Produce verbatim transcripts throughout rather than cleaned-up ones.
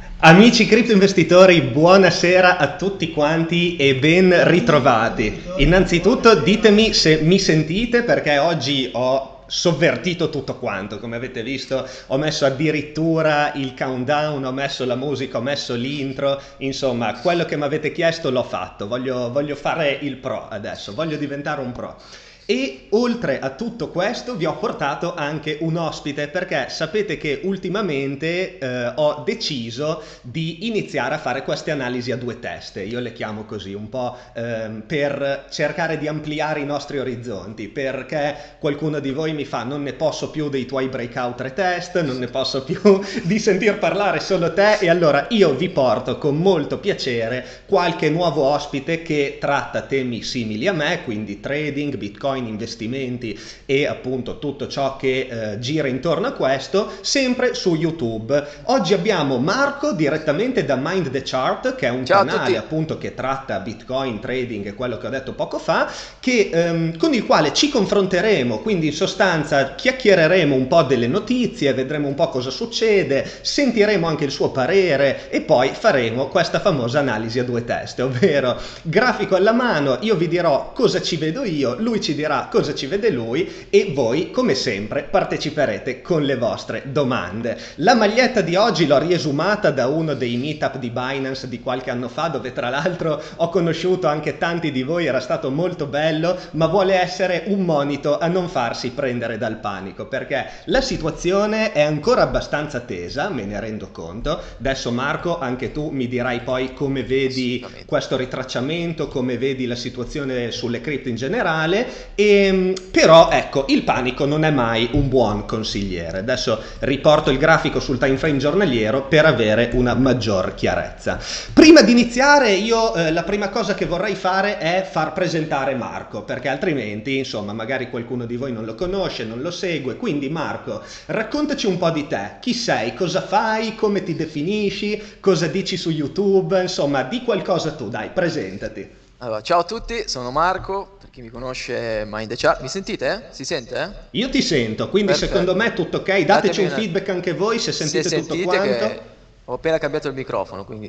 Amici criptoinvestitori, buonasera a tutti quanti e ben ritrovati. Innanzitutto ditemi se mi sentite perché oggi ho sovvertito tutto quanto, come avete visto ho messo addirittura il countdown, ho messo la musica, ho messo l'intro, insomma quello che mi avete chiesto l'ho fatto, voglio, voglio fare il pro adesso, voglio diventare un pro. E oltre a tutto questo vi ho portato anche un ospite perché sapete che ultimamente eh, ho deciso di iniziare a fare queste analisi a due teste, io le chiamo così un po' ehm, per cercare di ampliare i nostri orizzonti, perché qualcuno di voi mi fa non ne posso più dei tuoi breakout retest, non ne posso più di sentir parlare solo te, e allora io vi porto con molto piacere qualche nuovo ospite che tratta temi simili a me, quindi trading, bitcoin, investimenti e appunto tutto ciò che eh, gira intorno a questo, sempre su YouTube. Oggi abbiamo Marco direttamente da Mind the Chart, che è un Ciao a canale tutti. appunto che tratta bitcoin, trading e quello che ho detto poco fa, che, ehm, con il quale ci confronteremo, quindi in sostanza chiacchiereremo un po' delle notizie, vedremo un po' cosa succede, sentiremo anche il suo parere e poi faremo questa famosa analisi a due teste, ovvero grafico alla mano, io vi dirò cosa ci vedo io, lui ci dirà cosa ci vede lui e voi come sempre parteciperete con le vostre domande. La maglietta di oggi l'ho riesumata da uno dei meetup di Binance di qualche anno fa, dove tra l'altro ho conosciuto anche tanti di voi, era stato molto bello, ma vuole essere un monito a non farsi prendere dal panico, perché la situazione è ancora abbastanza tesa, me ne rendo conto. Adesso Marco, anche tu mi dirai poi come vedi Assolutamente. questo ritracciamento, come vedi la situazione sulle cripto in generale. E, però ecco, il panico non è mai un buon consigliere. Adesso riporto il grafico sul time frame giornaliero per avere una maggior chiarezza. Prima di iniziare io eh, la prima cosa che vorrei fare è far presentare Marco, perché altrimenti insomma magari qualcuno di voi non lo conosce, non lo segue. Quindi Marco, raccontaci un po' di te, chi sei, cosa fai, come ti definisci, cosa dici su YouTube, insomma di qualcosa tu, dai, presentati. Allora, ciao a tutti, sono Marco, per chi mi conosce Mind the Chart. Mi sentite? eh? Si sente? eh? Io ti sento, quindi secondo Perfetto. me è tutto ok. Dateci Datemi un una... feedback anche voi se Se sentite tutto sentite che quanto. ho appena cambiato il microfono, quindi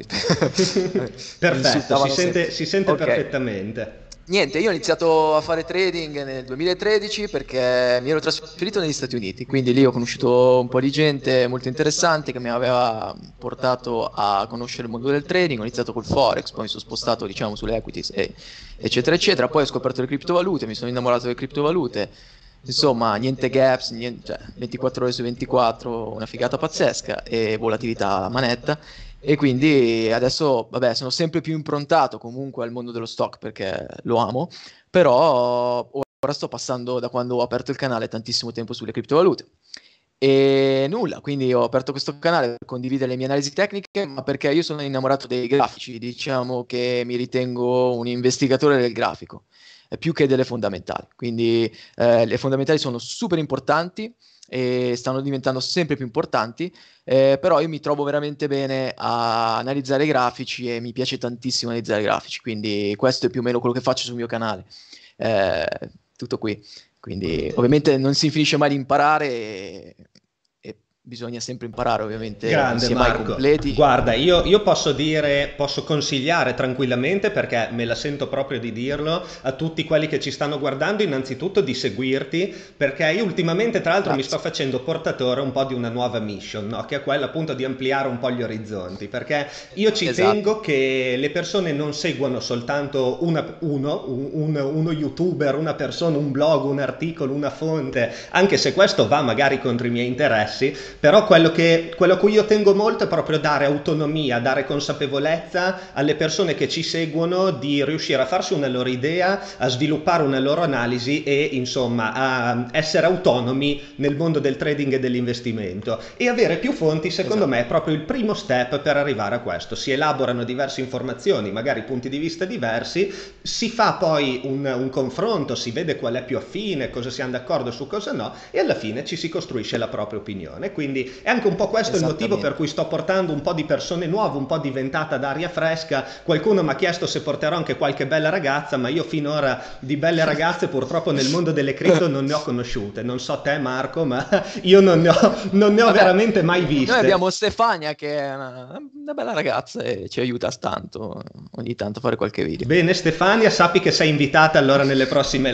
mi Perfetto, si insultavano sente, sempre. si sente Ok. perfettamente. Niente, io ho iniziato a fare trading nel duemilatredici perché mi ero trasferito negli Stati Uniti, quindi lì ho conosciuto un po' di gente molto interessante che mi aveva portato a conoscere il mondo del trading. Ho iniziato col Forex, poi mi sono spostato diciamo sulle equities e, eccetera eccetera, poi ho scoperto le criptovalute, mi sono innamorato delle criptovalute, insomma niente gaps, niente, cioè, ventiquattro ore su ventiquattro, una figata pazzesca e volatilità alla manetta. E quindi adesso, vabbè, sono sempre più improntato comunque al mondo dello stock perché lo amo, però ora sto passando da quando ho aperto il canale tantissimo tempo sulle criptovalute. E nulla, quindi ho aperto questo canale per condividere le mie analisi tecniche, ma perché io sono innamorato dei grafici, diciamo che mi ritengo un investigatore del grafico, eh, più che delle fondamentali. Quindi eh, le fondamentali sono super importanti e stanno diventando sempre più importanti, eh, però io mi trovo veramente bene a analizzare i grafici e mi piace tantissimo analizzare i grafici, quindi questo è più o meno quello che faccio sul mio canale. Eh, tutto qui. Quindi ovviamente non si finisce mai di imparare e, e bisogna sempre imparare, ovviamente non Grande si è mai Marco, completi. guarda, io, io posso dire, posso consigliare tranquillamente, perché me la sento proprio di dirlo, a tutti quelli che ci stanno guardando, innanzitutto di seguirti, perché io ultimamente tra l'altro mi sto Grazie. facendo portatore un po' di una nuova mission, no? Che è quella appunto di ampliare un po' gli orizzonti, perché io ci Esatto. tengo che le persone non seguano soltanto una- uno, un- un- uno youtuber, una persona, un blog, un articolo, una fonte, anche se questo va magari contro i miei interessi, però quello, che, quello a cui io tengo molto è proprio dare autonomia, dare consapevolezza alle persone che ci seguono di riuscire a farsi una loro idea, a sviluppare una loro analisi e insomma a essere autonomi nel mondo del trading e dell'investimento. E avere più fonti, secondo me, Esatto. è proprio il primo step per arrivare a questo. Si elaborano diverse informazioni, magari punti di vista diversi, si fa poi un, un confronto, si vede qual è più affine, cosa siamo d'accordo su cosa no, e alla fine ci si costruisce la propria opinione. Quindi quindi è anche un po' questo il motivo per Esattamente. cui sto portando un po' di persone nuove, un po' di ventata d'aria fresca. Qualcuno mi ha chiesto se porterò anche qualche bella ragazza, ma io finora di belle ragazze purtroppo nel mondo delle cripto non ne ho conosciute. Non so te Marco, ma io non ne ho, non ne ho Vabbè, veramente mai noi viste. abbiamo Stefania che è una, una bella ragazza e ci aiuta tanto ogni tanto a fare qualche video. Bene Stefania, sappi che sei invitata allora nelle prossime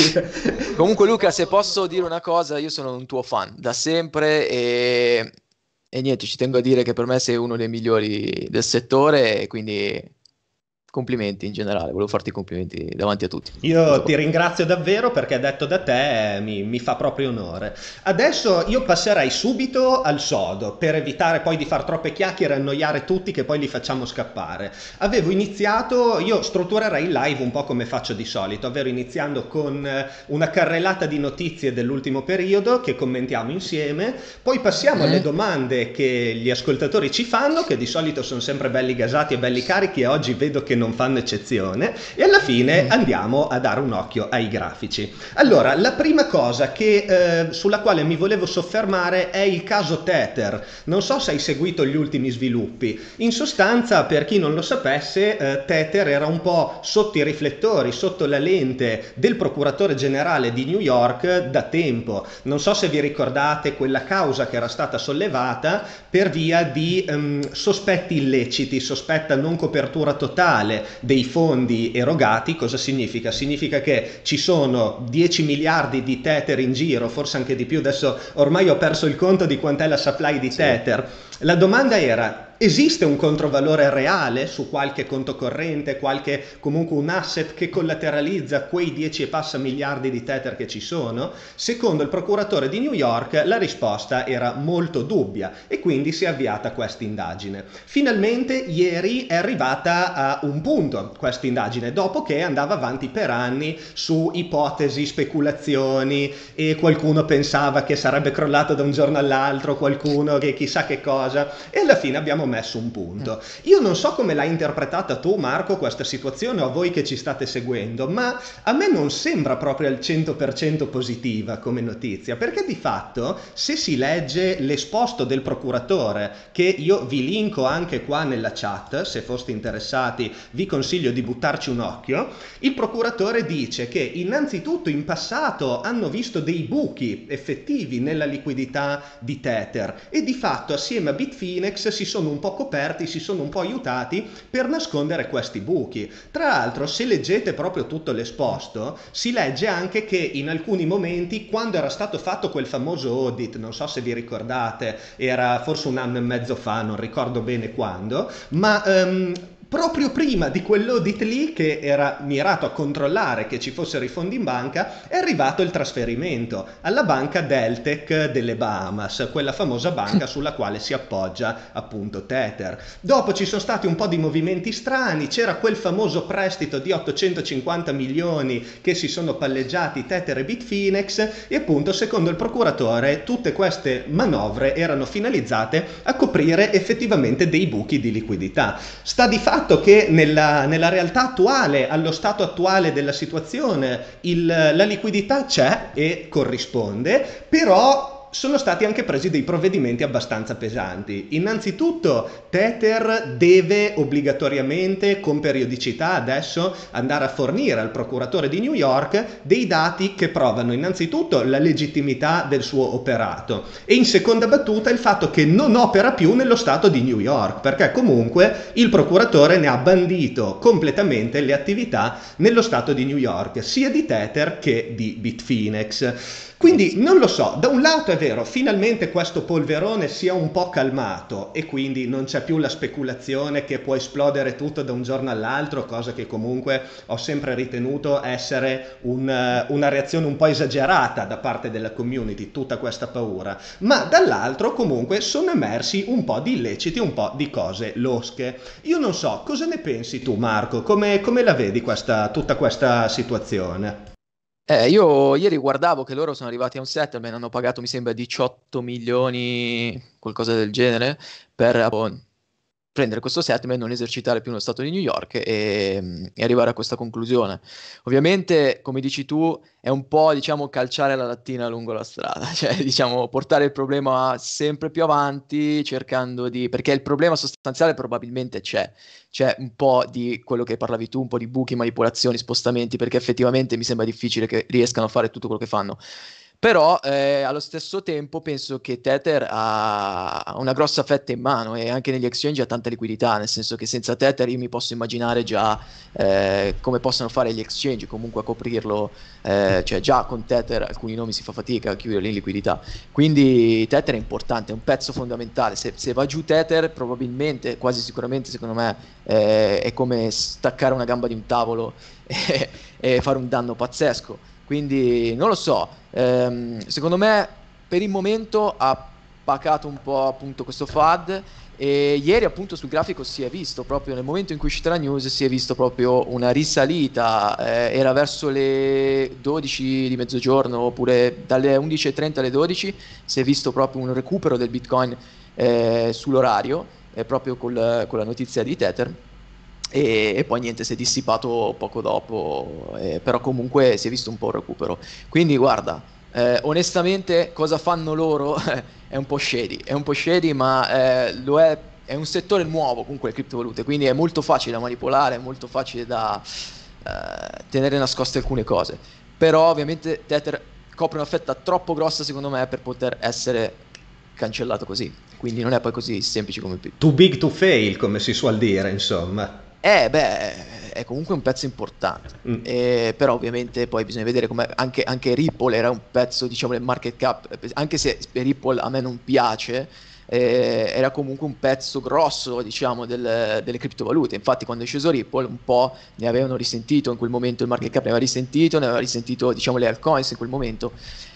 live. Comunque Luca, se posso dire una cosa, io sono un tuo fan da sempre e, e niente, ci tengo a dire che per me sei uno dei migliori del settore e quindi complimenti in generale, volevo farti i complimenti davanti a tutti. Tutto Io qua. ti ringrazio davvero perché detto da te eh, mi, mi fa proprio onore. Adesso io passerei subito al sodo per evitare poi di far troppe chiacchiere e annoiare tutti che poi li facciamo scappare. Avevo iniziato, io strutturerei il live un po' come faccio di solito, ovvero iniziando con eh, una carrellata di notizie dell'ultimo periodo che commentiamo insieme, poi passiamo alle Mm? domande che gli ascoltatori ci fanno, che di solito sono sempre belli gasati e belli carichi e oggi vedo che non fanno eccezione, e alla fine Mm. andiamo a dare un occhio ai grafici. Allora, la prima cosa che, eh, sulla quale mi volevo soffermare è il caso Tether. Non so se hai seguito gli ultimi sviluppi. In sostanza, per chi non lo sapesse, eh, Tether era un po' sotto i riflettori, sotto la lente del procuratore generale di New York da tempo. Non so se vi ricordate quella causa che era stata sollevata per via di ehm, sospetti illeciti, sospetta non copertura totale dei fondi erogati. Cosa significa? Significa che ci sono dieci miliardi di Tether in giro, forse anche di più, adesso ormai ho perso il conto di quant'è la supply di Sì. Tether. La domanda era: esiste un controvalore reale su qualche conto corrente, qualche comunque un asset che collateralizza quei dieci e passa miliardi di Tether che ci sono? Secondo il procuratore di New York la risposta era molto dubbia e quindi si è avviata questa indagine. Finalmente ieri è arrivata a un punto questa indagine, dopo che andava avanti per anni su ipotesi, speculazioni, e qualcuno pensava che sarebbe crollato da un giorno all'altro, qualcuno che chissà che cosa, e alla fine abbiamo messo un Mm. punto. Io non so come l'hai interpretata tu Marco questa situazione, o a voi che ci state seguendo, ma a me non sembra proprio al cento per cento positiva come notizia, perché di fatto se si legge l'esposto del procuratore, che io vi linko anche qua nella chat, se foste interessati vi consiglio di buttarci un occhio, il procuratore dice che innanzitutto in passato hanno visto dei buchi effettivi nella liquidità di Tether e di fatto assieme a Bitfinex si sono un po' coperti, si sono un po' aiutati per nascondere questi buchi. Tra l'altro, se leggete proprio tutto l'esposto, si legge anche che in alcuni momenti, quando era stato fatto quel famoso audit, non so se vi ricordate, era forse un anno e mezzo fa, non ricordo bene quando, ma um, proprio prima di quell'audit lì, che era mirato a controllare che ci fossero i fondi in banca, è arrivato il trasferimento alla banca Deltec delle Bahamas, quella famosa banca sulla quale si appoggia appunto Tether. Dopo ci sono stati un po' di movimenti strani, c'era quel famoso prestito di ottocentocinquanta milioni che si sono palleggiati Tether e Bitfinex, e appunto secondo il procuratore tutte queste manovre erano finalizzate a coprire effettivamente dei buchi di liquidità. Sta di fatto che nella, nella realtà attuale, allo stato attuale della situazione, il, la liquidità c'è e corrisponde, però sono stati anche presi dei provvedimenti abbastanza pesanti. Innanzitutto Tether deve obbligatoriamente, con periodicità adesso, andare a fornire al procuratore di New York dei dati che provano innanzitutto la legittimità del suo operato e in seconda battuta il fatto che non opera più nello stato di New York, perché comunque il procuratore ne ha bandito completamente le attività nello stato di New York, sia di Tether che di Bitfinex. Quindi non lo so, da un lato è vero, finalmente questo polverone si è un po' calmato e quindi non c'è più la speculazione che può esplodere tutto da un giorno all'altro, cosa che comunque ho sempre ritenuto essere un, una reazione un po' esagerata da parte della community, tutta questa paura. Ma dall'altro comunque sono emersi un po' di illeciti, un po' di cose losche. Io non so, cosa ne pensi tu Marco? Come, come la vedi questa, tutta questa situazione? Eh, io ieri guardavo che loro sono arrivati a un settlement, hanno pagato mi sembra diciotto milioni, qualcosa del genere, per prendere questo settlement, non esercitare più uno stato di New York e, e arrivare a questa conclusione. Ovviamente, come dici tu, è un po', diciamo, calciare la lattina lungo la strada, cioè, diciamo, portare il problema sempre più avanti, cercando di... perché il problema sostanziale probabilmente c'è, c'è un po' di quello che parlavi tu, un po' di buchi, manipolazioni, spostamenti, perché effettivamente mi sembra difficile che riescano a fare tutto quello che fanno. Però eh, allo stesso tempo penso che Tether ha una grossa fetta in mano e anche negli exchange ha tanta liquidità, nel senso che senza Tether io mi posso immaginare già eh, come possono fare gli exchange comunque a coprirlo, eh, cioè già con Tether alcuni nomi si fa fatica a chiudere in liquidità, quindi Tether è importante, è un pezzo fondamentale, se, se va giù Tether probabilmente, quasi sicuramente secondo me eh, è come staccare una gamba di un tavolo e, e fare un danno pazzesco. Quindi non lo so, ehm, secondo me per il momento ha pacato un po' appunto questo F A D e ieri appunto sul grafico si è visto proprio nel momento in cui è uscita la news si è visto proprio una risalita, eh, era verso le dodici di mezzogiorno oppure dalle undici e trenta alle dodici si è visto proprio un recupero del Bitcoin eh, sull'orario, eh, proprio col, con la notizia di Tether. E, e poi niente, si è dissipato poco dopo, eh, però comunque si è visto un po' un recupero. Quindi guarda, eh, onestamente cosa fanno loro è un po' shady, è un po' shady, ma eh, lo è, è un settore nuovo comunque le criptovalute, quindi è molto facile da manipolare, è molto facile da eh, tenere nascoste alcune cose. Però ovviamente Tether copre una fetta troppo grossa secondo me per poter essere cancellato così, quindi non è poi così semplice come Bitcoin. Too big to fail, come si suol dire, insomma. Eh, beh, è comunque un pezzo importante. Mm. Eh, però ovviamente poi bisogna vedere come anche, anche Ripple era un pezzo, diciamo, del market cap, anche se Ripple a me non piace, eh, era comunque un pezzo grosso, diciamo, del- delle criptovalute. Infatti quando è sceso Ripple un po' ne avevano risentito in quel momento, il market cap ne aveva risentito, ne aveva risentito, diciamo, le altcoins in quel momento.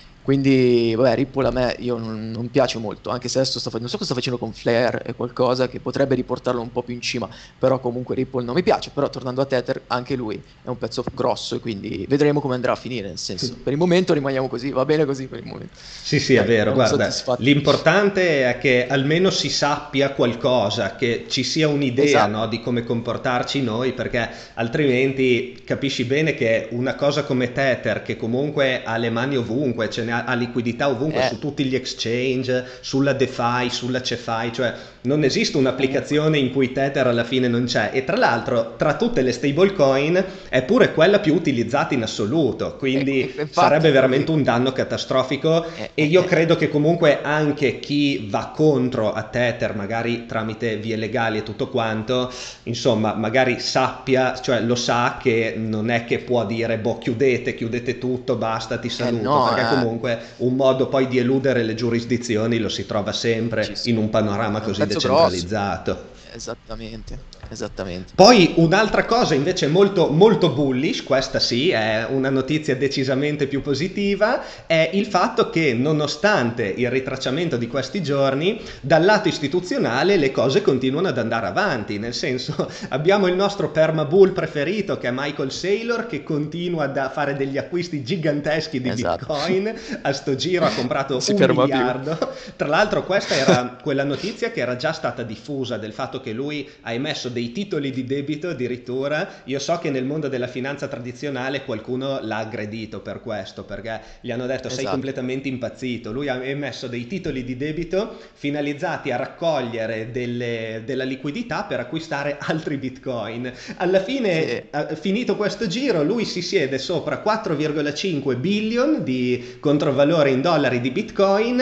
Quindi, vabbè, Ripple a me io non, non piace molto, anche se adesso sta facendo, non so cosa sta facendo con Flare, è qualcosa che potrebbe riportarlo un po' più in cima, però comunque Ripple non mi piace, però tornando a Tether, anche lui è un pezzo grosso e quindi vedremo come andrà a finire, nel senso, per il momento rimaniamo così, va bene così per il momento. Sì, sì, è Dai, vero, siamo guarda, soddisfatti. l'importante è che almeno si sappia qualcosa, che ci sia un'idea, Esatto, no, di come comportarci noi, perché altrimenti capisci bene che una cosa come Tether, che comunque ha le mani ovunque, ce ne ha, ha liquidità ovunque, eh, su tutti gli exchange, sulla DeFi, sulla CeFi, cioè non esiste comunque, un'applicazione in cui Tether alla fine non c'è. E tra l'altro, tra tutte le stablecoin, è pure quella più utilizzata in assoluto, e- quindi e- infatti sarebbe te lo veramente dico. un danno catastrofico. Eh, E eh, io eh, eh. credo che comunque anche chi va contro a Tether, magari tramite vie legali e tutto quanto, insomma, magari sappia, cioè lo sa che non è che può dire, boh, chiudete, chiudete tutto, basta, ti Eh, saluto, no, perché eh, comunque un modo poi di eludere le giurisdizioni lo si trova ci sempre in un sono. panorama È un così pezzo grosso. decentralizzato. Esattamente, esattamente. Poi un'altra cosa invece molto, molto bullish, questa sì, è una notizia decisamente più positiva, è il fatto che nonostante il ritracciamento di questi giorni, dal lato istituzionale le cose continuano ad andare avanti, nel senso abbiamo il nostro permabull preferito che è Michael Saylor che continua a fare degli acquisti giganteschi di Esatto. Bitcoin, a sto giro ha Non comprato si un ferma più. miliardo. Tra l'altro questa era quella notizia che era già stata diffusa del fatto che lui ha emesso dei titoli di debito addirittura. Io so che nel mondo della finanza tradizionale qualcuno l'ha aggredito per questo, perché gli hanno detto sei Esatto. completamente impazzito. Lui ha emesso dei titoli di debito finalizzati a raccogliere delle, della liquidità per acquistare altri bitcoin. Alla Sì. fine, finito questo giro, lui si siede sopra quattro virgola cinque billion di controvalore in dollari di bitcoin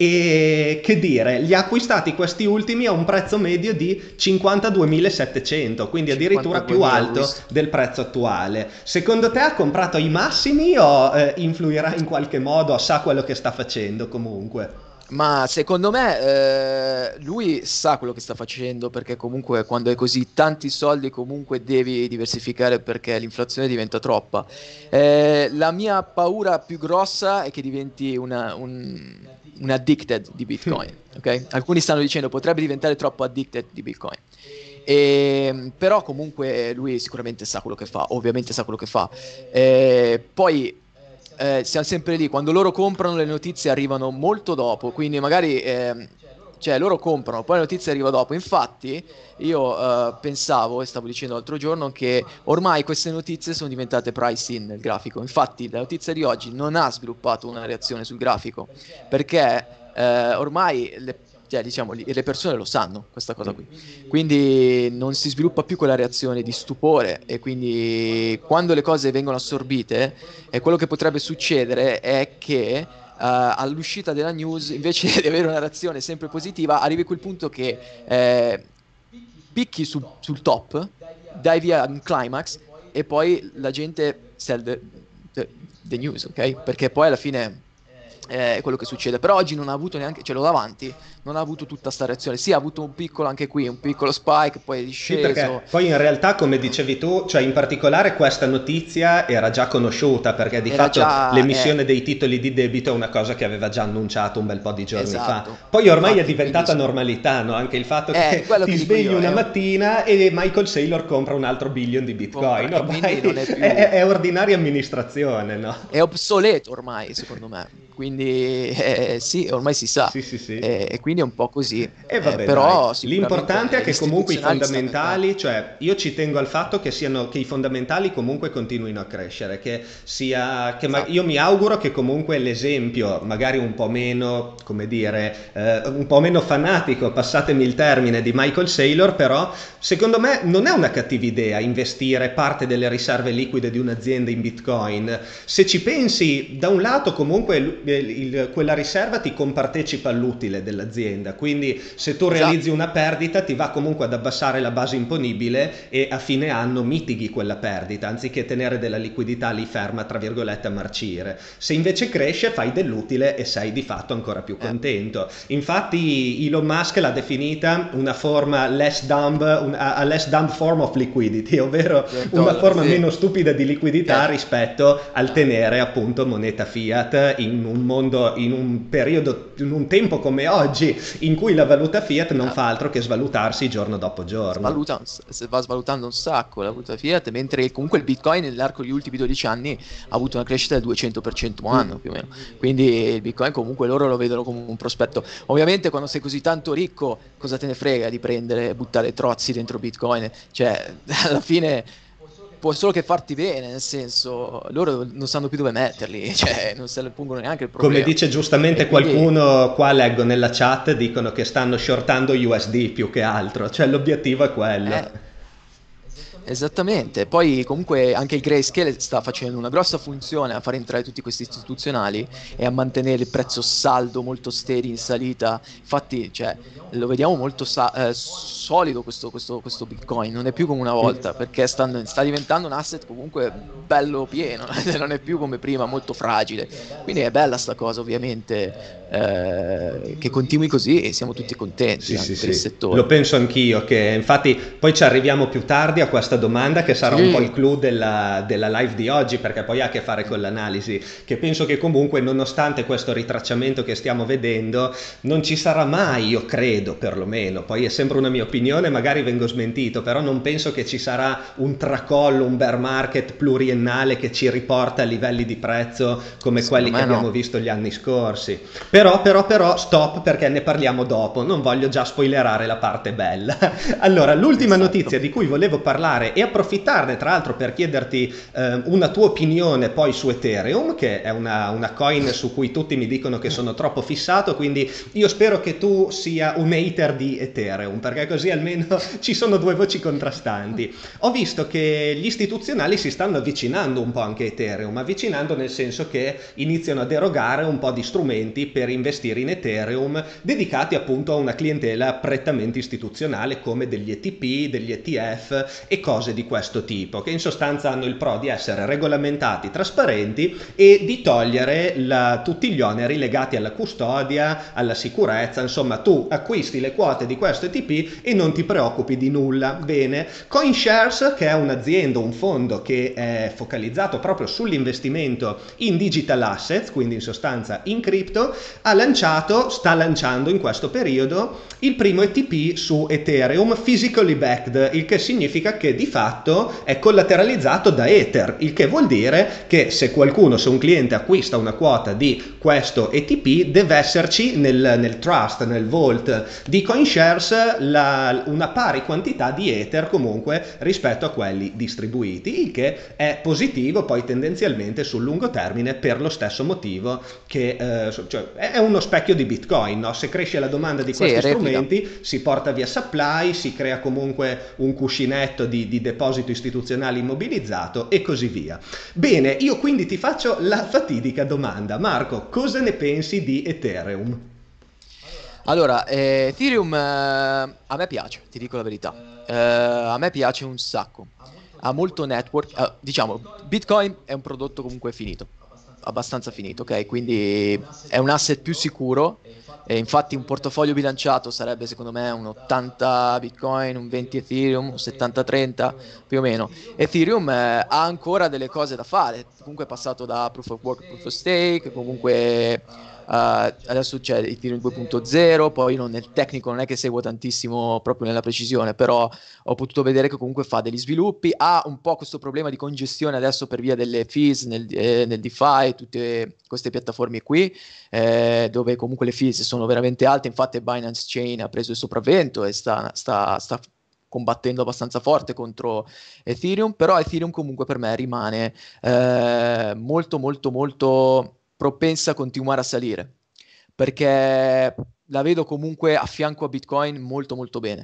e che dire, li ha acquistati questi ultimi a un prezzo medio di cinquantaduemilasettecento, quindi addirittura più cinquantaduemila alto visto. del prezzo attuale. Secondo te ha comprato ai massimi o eh, influirà in qualche modo, sa quello che sta facendo comunque? Ma secondo me eh, lui sa quello che sta facendo perché comunque quando hai così tanti soldi comunque devi diversificare perché l'inflazione diventa troppa. Eh, la mia paura più grossa è che diventi una, un, un addicted di Bitcoin, ok? Alcuni stanno dicendo potrebbe diventare troppo addicted di Bitcoin. E, però comunque lui sicuramente sa quello che fa, ovviamente sa quello che fa. Eh, poi eh, siamo sempre lì, quando loro comprano le notizie arrivano molto dopo, quindi magari ehm, cioè loro comprano, poi la notizia arriva dopo. Infatti io eh, pensavo e stavo dicendo l'altro giorno che ormai queste notizie sono diventate price in nel grafico. Infatti la notizia di oggi non ha sviluppato una reazione sul grafico perché eh, ormai le, cioè, diciamo, li- le persone lo sanno questa cosa qui. Quindi non si sviluppa più quella reazione di stupore e quindi quando le cose vengono assorbite, e quello che potrebbe succedere è che Uh, all'uscita della news, invece di avere una reazione sempre positiva, arrivi a quel punto che eh, picchi su- sul top, dai via un climax e poi la gente sell the, the- the news, ok? Perché poi alla fine eh, è quello che succede. Però oggi non ha avuto neanche, ce l'ho davanti, non ha avuto tutta sta reazione. Sì, ha avuto un piccolo anche qui, un piccolo spike, poi è Sì, perché disceso. poi in realtà, come dicevi tu, cioè in particolare questa notizia era già conosciuta, perché di Era fatto già, eh, l'emissione dei titoli di debito è una cosa che aveva già annunciato un bel po' di giorni fa. esatto. Poi ormai è Infatti, quindi diventata sono... normalità, no? Anche il fatto È che quello ti che dico svegli io, una è un- mattina e Michael Saylor compra un altro billion di Bitcoin. compra e Ormai quindi non è è, è- più... è ordinaria amministrazione, no? è obsoleto ormai, secondo me. Quindi eh, sì, ormai si sa. Sì, sì, sì. Eh, e quindi è un po' così. E Eh, vabbè, dai, però sicuramente l'importante è gli che comunque i istituzionali stanno entrando. fondamentali, cioè io ci tengo al fatto che siano, che i fondamentali comunque continuino a crescere, che sia, che ma- io Esatto. mi auguro che comunque l'esempio, magari un po' meno, come dire, eh, un po' meno fanatico, passatemi il termine, di Michael Saylor, però secondo me non è una cattiva idea investire parte delle riserve liquide di un'azienda in Bitcoin. Se ci pensi, da un lato comunque il- il- quella riserva ti compartecipa all'utile dell'azienda, quindi se tu realizzi Esatto. una perdita ti va comunque ad abbassare la base imponibile e a fine anno mitighi quella perdita, anziché tenere della liquidità lì ferma, tra virgolette, a marcire. Se invece cresce fai dell'utile e sei di fatto ancora più Eh, contento. Infatti Elon Musk l'ha definita una forma less dumb, un- a a less dumb form of liquidity, ovvero del una dollaro, forma sì. meno stupida di liquidità Cioè, rispetto al tenere appunto moneta fiat in un mondo, in un periodo, in un tempo come oggi, in cui la valuta fiat non eh, fa altro che svalutarsi giorno dopo giorno. svaluta, un s- s- va svalutando un sacco la valuta fiat, mentre comunque il Bitcoin nell'arco degli ultimi dodici anni ha avuto una crescita del duecento per cento anno Mm. più o meno. Quindi il Bitcoin comunque loro lo vedono come un prospetto. Ovviamente quando sei così tanto ricco, cosa te ne frega di prendere e buttare trozzi dentro Bitcoin? Cioè, alla fine può solo che farti bene, nel senso, loro non sanno più dove metterli, cioè non se ne pongono neanche il Come problema. dice E giustamente quindi qualcuno, qua leggo nella chat, dicono che stanno shortando U S D più che altro, cioè l'obiettivo è quello. eh, esattamente, poi comunque anche il Grayscale sta facendo una grossa funzione a far entrare tutti questi istituzionali e a mantenere il prezzo saldo molto steady in salita. Infatti, cioè, lo vediamo molto sa- eh, solido questo, questo- questo Bitcoin, non è più come una volta, perché stanno- sta diventando un asset comunque bello pieno, non è più come prima, molto fragile. Quindi è bella sta cosa, ovviamente, eh, che continui così e siamo tutti contenti Sì, sì, anche per il sì, lo settore. penso anch'io, che infatti poi ci arriviamo più tardi a questa domanda che sarà un po' il Sì, clou della, della live di oggi, perché poi ha a che fare con l'analisi, che penso che comunque nonostante questo ritracciamento che stiamo vedendo, non ci sarà mai, io credo perlomeno, poi è sempre una mia opinione, magari vengo smentito, però non penso che ci sarà un tracollo, un bear market pluriennale che ci riporta a livelli di prezzo come secondo quelli che me abbiamo no. visto gli anni scorsi. Però, però, però, stop perché ne parliamo dopo, non voglio già spoilerare la parte bella. Allora, l'ultima Esatto. notizia di cui volevo parlare e approfittarne tra l'altro per chiederti eh, una tua opinione poi su Ethereum, che è una, una coin su cui tutti mi dicono che sono troppo fissato, quindi io spero che tu sia un hater di Ethereum, perché così almeno ci sono due voci contrastanti. Ho visto che gli istituzionali si stanno avvicinando un po' anche a Ethereum, avvicinando nel senso che iniziano ad erogare un po' di strumenti per investire in Ethereum dedicati appunto a una clientela prettamente istituzionale come degli E T P, degli E T F e cose di questo tipo, che in sostanza hanno il pro di essere regolamentati, trasparenti e di togliere la, tutti gli oneri legati alla custodia, alla sicurezza, insomma tu acquisti le quote di questo E T P e non ti preoccupi di nulla. Bene, CoinShares, che è un'azienda, un fondo che è focalizzato proprio sull'investimento in digital assets, quindi in sostanza in cripto, ha lanciato, sta lanciando in questo periodo il primo E T P su Ethereum physically backed, il che significa che di fatto è collateralizzato da Ether, il che vuol dire che se qualcuno, se un cliente acquista una quota di questo E T P, deve esserci nel, nel trust, nel vault di CoinShares la, una pari quantità di Ether comunque rispetto a quelli distribuiti, il che è positivo poi tendenzialmente sul lungo termine per lo stesso motivo che eh, cioè, è uno specchio di Bitcoin, no? Se cresce la domanda di Sì, questi replica. strumenti si porta via supply, si crea comunque un cuscinetto di, di deposito istituzionale immobilizzato e così via. Bene, io quindi ti faccio la fatidica domanda. Marco, cosa ne pensi di Ethereum? Allora, eh, Ethereum eh, a me piace, ti dico la verità. Eh, a me piace un sacco. Ha molto network. eh, diciamo, Bitcoin è un prodotto comunque finito, abbastanza finito, ok? Quindi è un asset più sicuro. E infatti un portafoglio bilanciato sarebbe secondo me un ottanta Bitcoin, un venti Ethereum, un settanta trenta più o meno. Ethereum eh, ha ancora delle cose da fare, comunque è passato da Proof of Work a Proof of Stake, comunque eh, adesso c'è Ethereum due punto zero, poi non, nel tecnico non è che seguo tantissimo proprio nella precisione, però ho potuto vedere che comunque fa degli sviluppi, ha un po' questo problema di congestione adesso per via delle fees nel, eh, nel DeFi, tutte queste piattaforme qui, eh, dove comunque le fees sono veramente alte, infatti Binance Chain ha preso il sopravvento e sta, sta, sta combattendo abbastanza forte contro Ethereum, però Ethereum comunque per me rimane eh, molto molto molto propensa a continuare a salire, perché la vedo comunque a fianco a Bitcoin molto molto bene.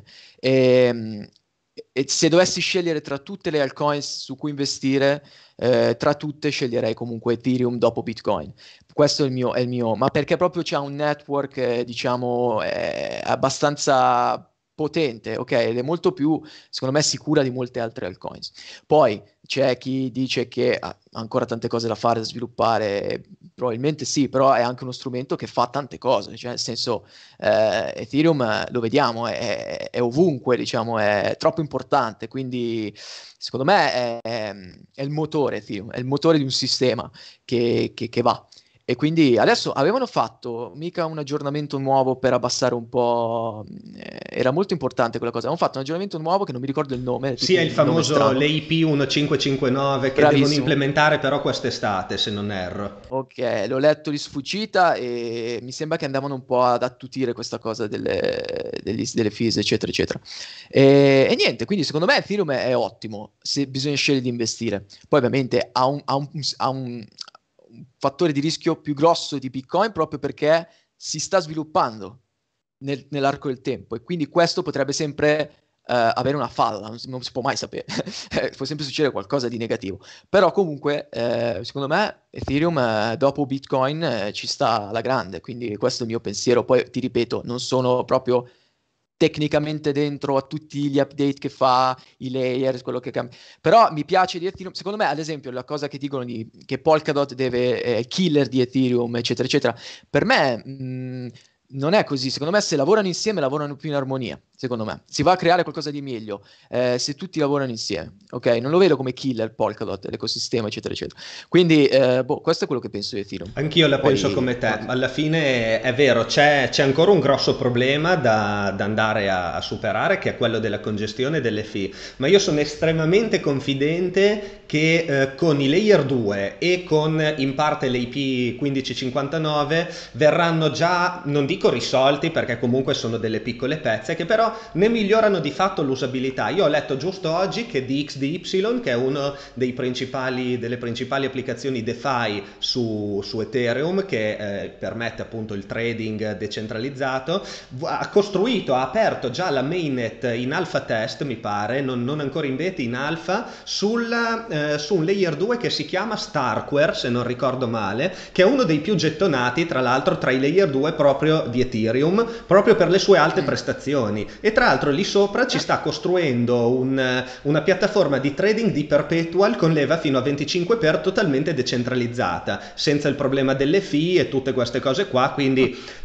E, e se dovessi scegliere tra tutte le altcoins su cui investire, eh, tra tutte sceglierei comunque Ethereum dopo Bitcoin. Questo è il mio, è il mio, ma perché proprio c'è un network, eh, diciamo, eh, abbastanza potente, ok? Ed è molto più, secondo me, sicura di molte altre altcoins. Poi c'è chi dice che ha ancora tante cose da fare, da sviluppare, probabilmente sì, però è anche uno strumento che fa tante cose, cioè nel senso eh, Ethereum eh, lo vediamo, è, è ovunque, diciamo, è troppo importante, quindi secondo me è, è, è il motore Ethereum, è il motore di un sistema che, che, che va. E quindi adesso avevano fatto mica un aggiornamento nuovo per abbassare un po', eh, era molto importante quella cosa, avevano fatto un aggiornamento nuovo che non mi ricordo il nome, Sì, è il famoso l'E I P millecinquecentocinquantanove che Bravissimo. devono implementare però quest'estate, se non erro. Ok, l'ho letto di sfuggita e mi sembra che andavano un po' ad attutire questa cosa delle, degli, delle fees, eccetera, eccetera. E, e niente, quindi secondo me Ethereum è, è ottimo se bisogna scegliere di investire. Poi ovviamente ha un, ha un, ha un un fattore di rischio più grosso di Bitcoin proprio perché si sta sviluppando nel, nell'arco del tempo e quindi questo potrebbe sempre uh, avere una falla, non si, non si può mai sapere, può sempre succedere qualcosa di negativo, però comunque eh, secondo me Ethereum eh, dopo Bitcoin eh, ci sta alla grande, quindi questo è il mio pensiero. Poi ti ripeto, non sono proprio tecnicamente dentro a tutti gli update che fa, i layers, quello che cambia. Però mi piace di Ethereum, secondo me ad esempio la cosa che dicono di, che Polkadot deve è eh, killer di Ethereum, eccetera, eccetera, per me mh, non è così. Secondo me se lavorano insieme lavorano più in armonia, secondo me. Si va a creare qualcosa di meglio eh, se tutti lavorano insieme, ok? Non lo vedo come killer Polkadot, l'ecosistema, eccetera, eccetera. Quindi, eh, boh, questo è quello che penso di Ethereum. Anch'io la Poi, penso come te, alla fine è vero, c'è, c'è ancora un grosso problema da, da andare a, a superare, che è quello della congestione delle fee, ma io sono estremamente confidente che eh, con i layer due e con in parte l'I P quindici cinquantanove verranno già, non dico risolti perché comunque sono delle piccole pezze, che però ne migliorano di fatto l'usabilità. Io ho letto giusto oggi che D X D Y, che è uno dei principali, delle principali applicazioni DeFi su, su Ethereum, che eh, permette appunto il trading decentralizzato, ha costruito, ha aperto già la mainnet in alpha test, mi pare, non, non ancora in beta, in alpha, sul, eh, su un layer due che si chiama Starkware, se non ricordo male, che è uno dei più gettonati, tra l'altro, tra i layer due proprio di Ethereum, proprio per le sue alte prestazioni. E tra l'altro lì sopra ci sta costruendo un, una piattaforma di trading di perpetual con leva fino a venticinque per totalmente decentralizzata, senza il problema delle fee e tutte queste cose qua, quindi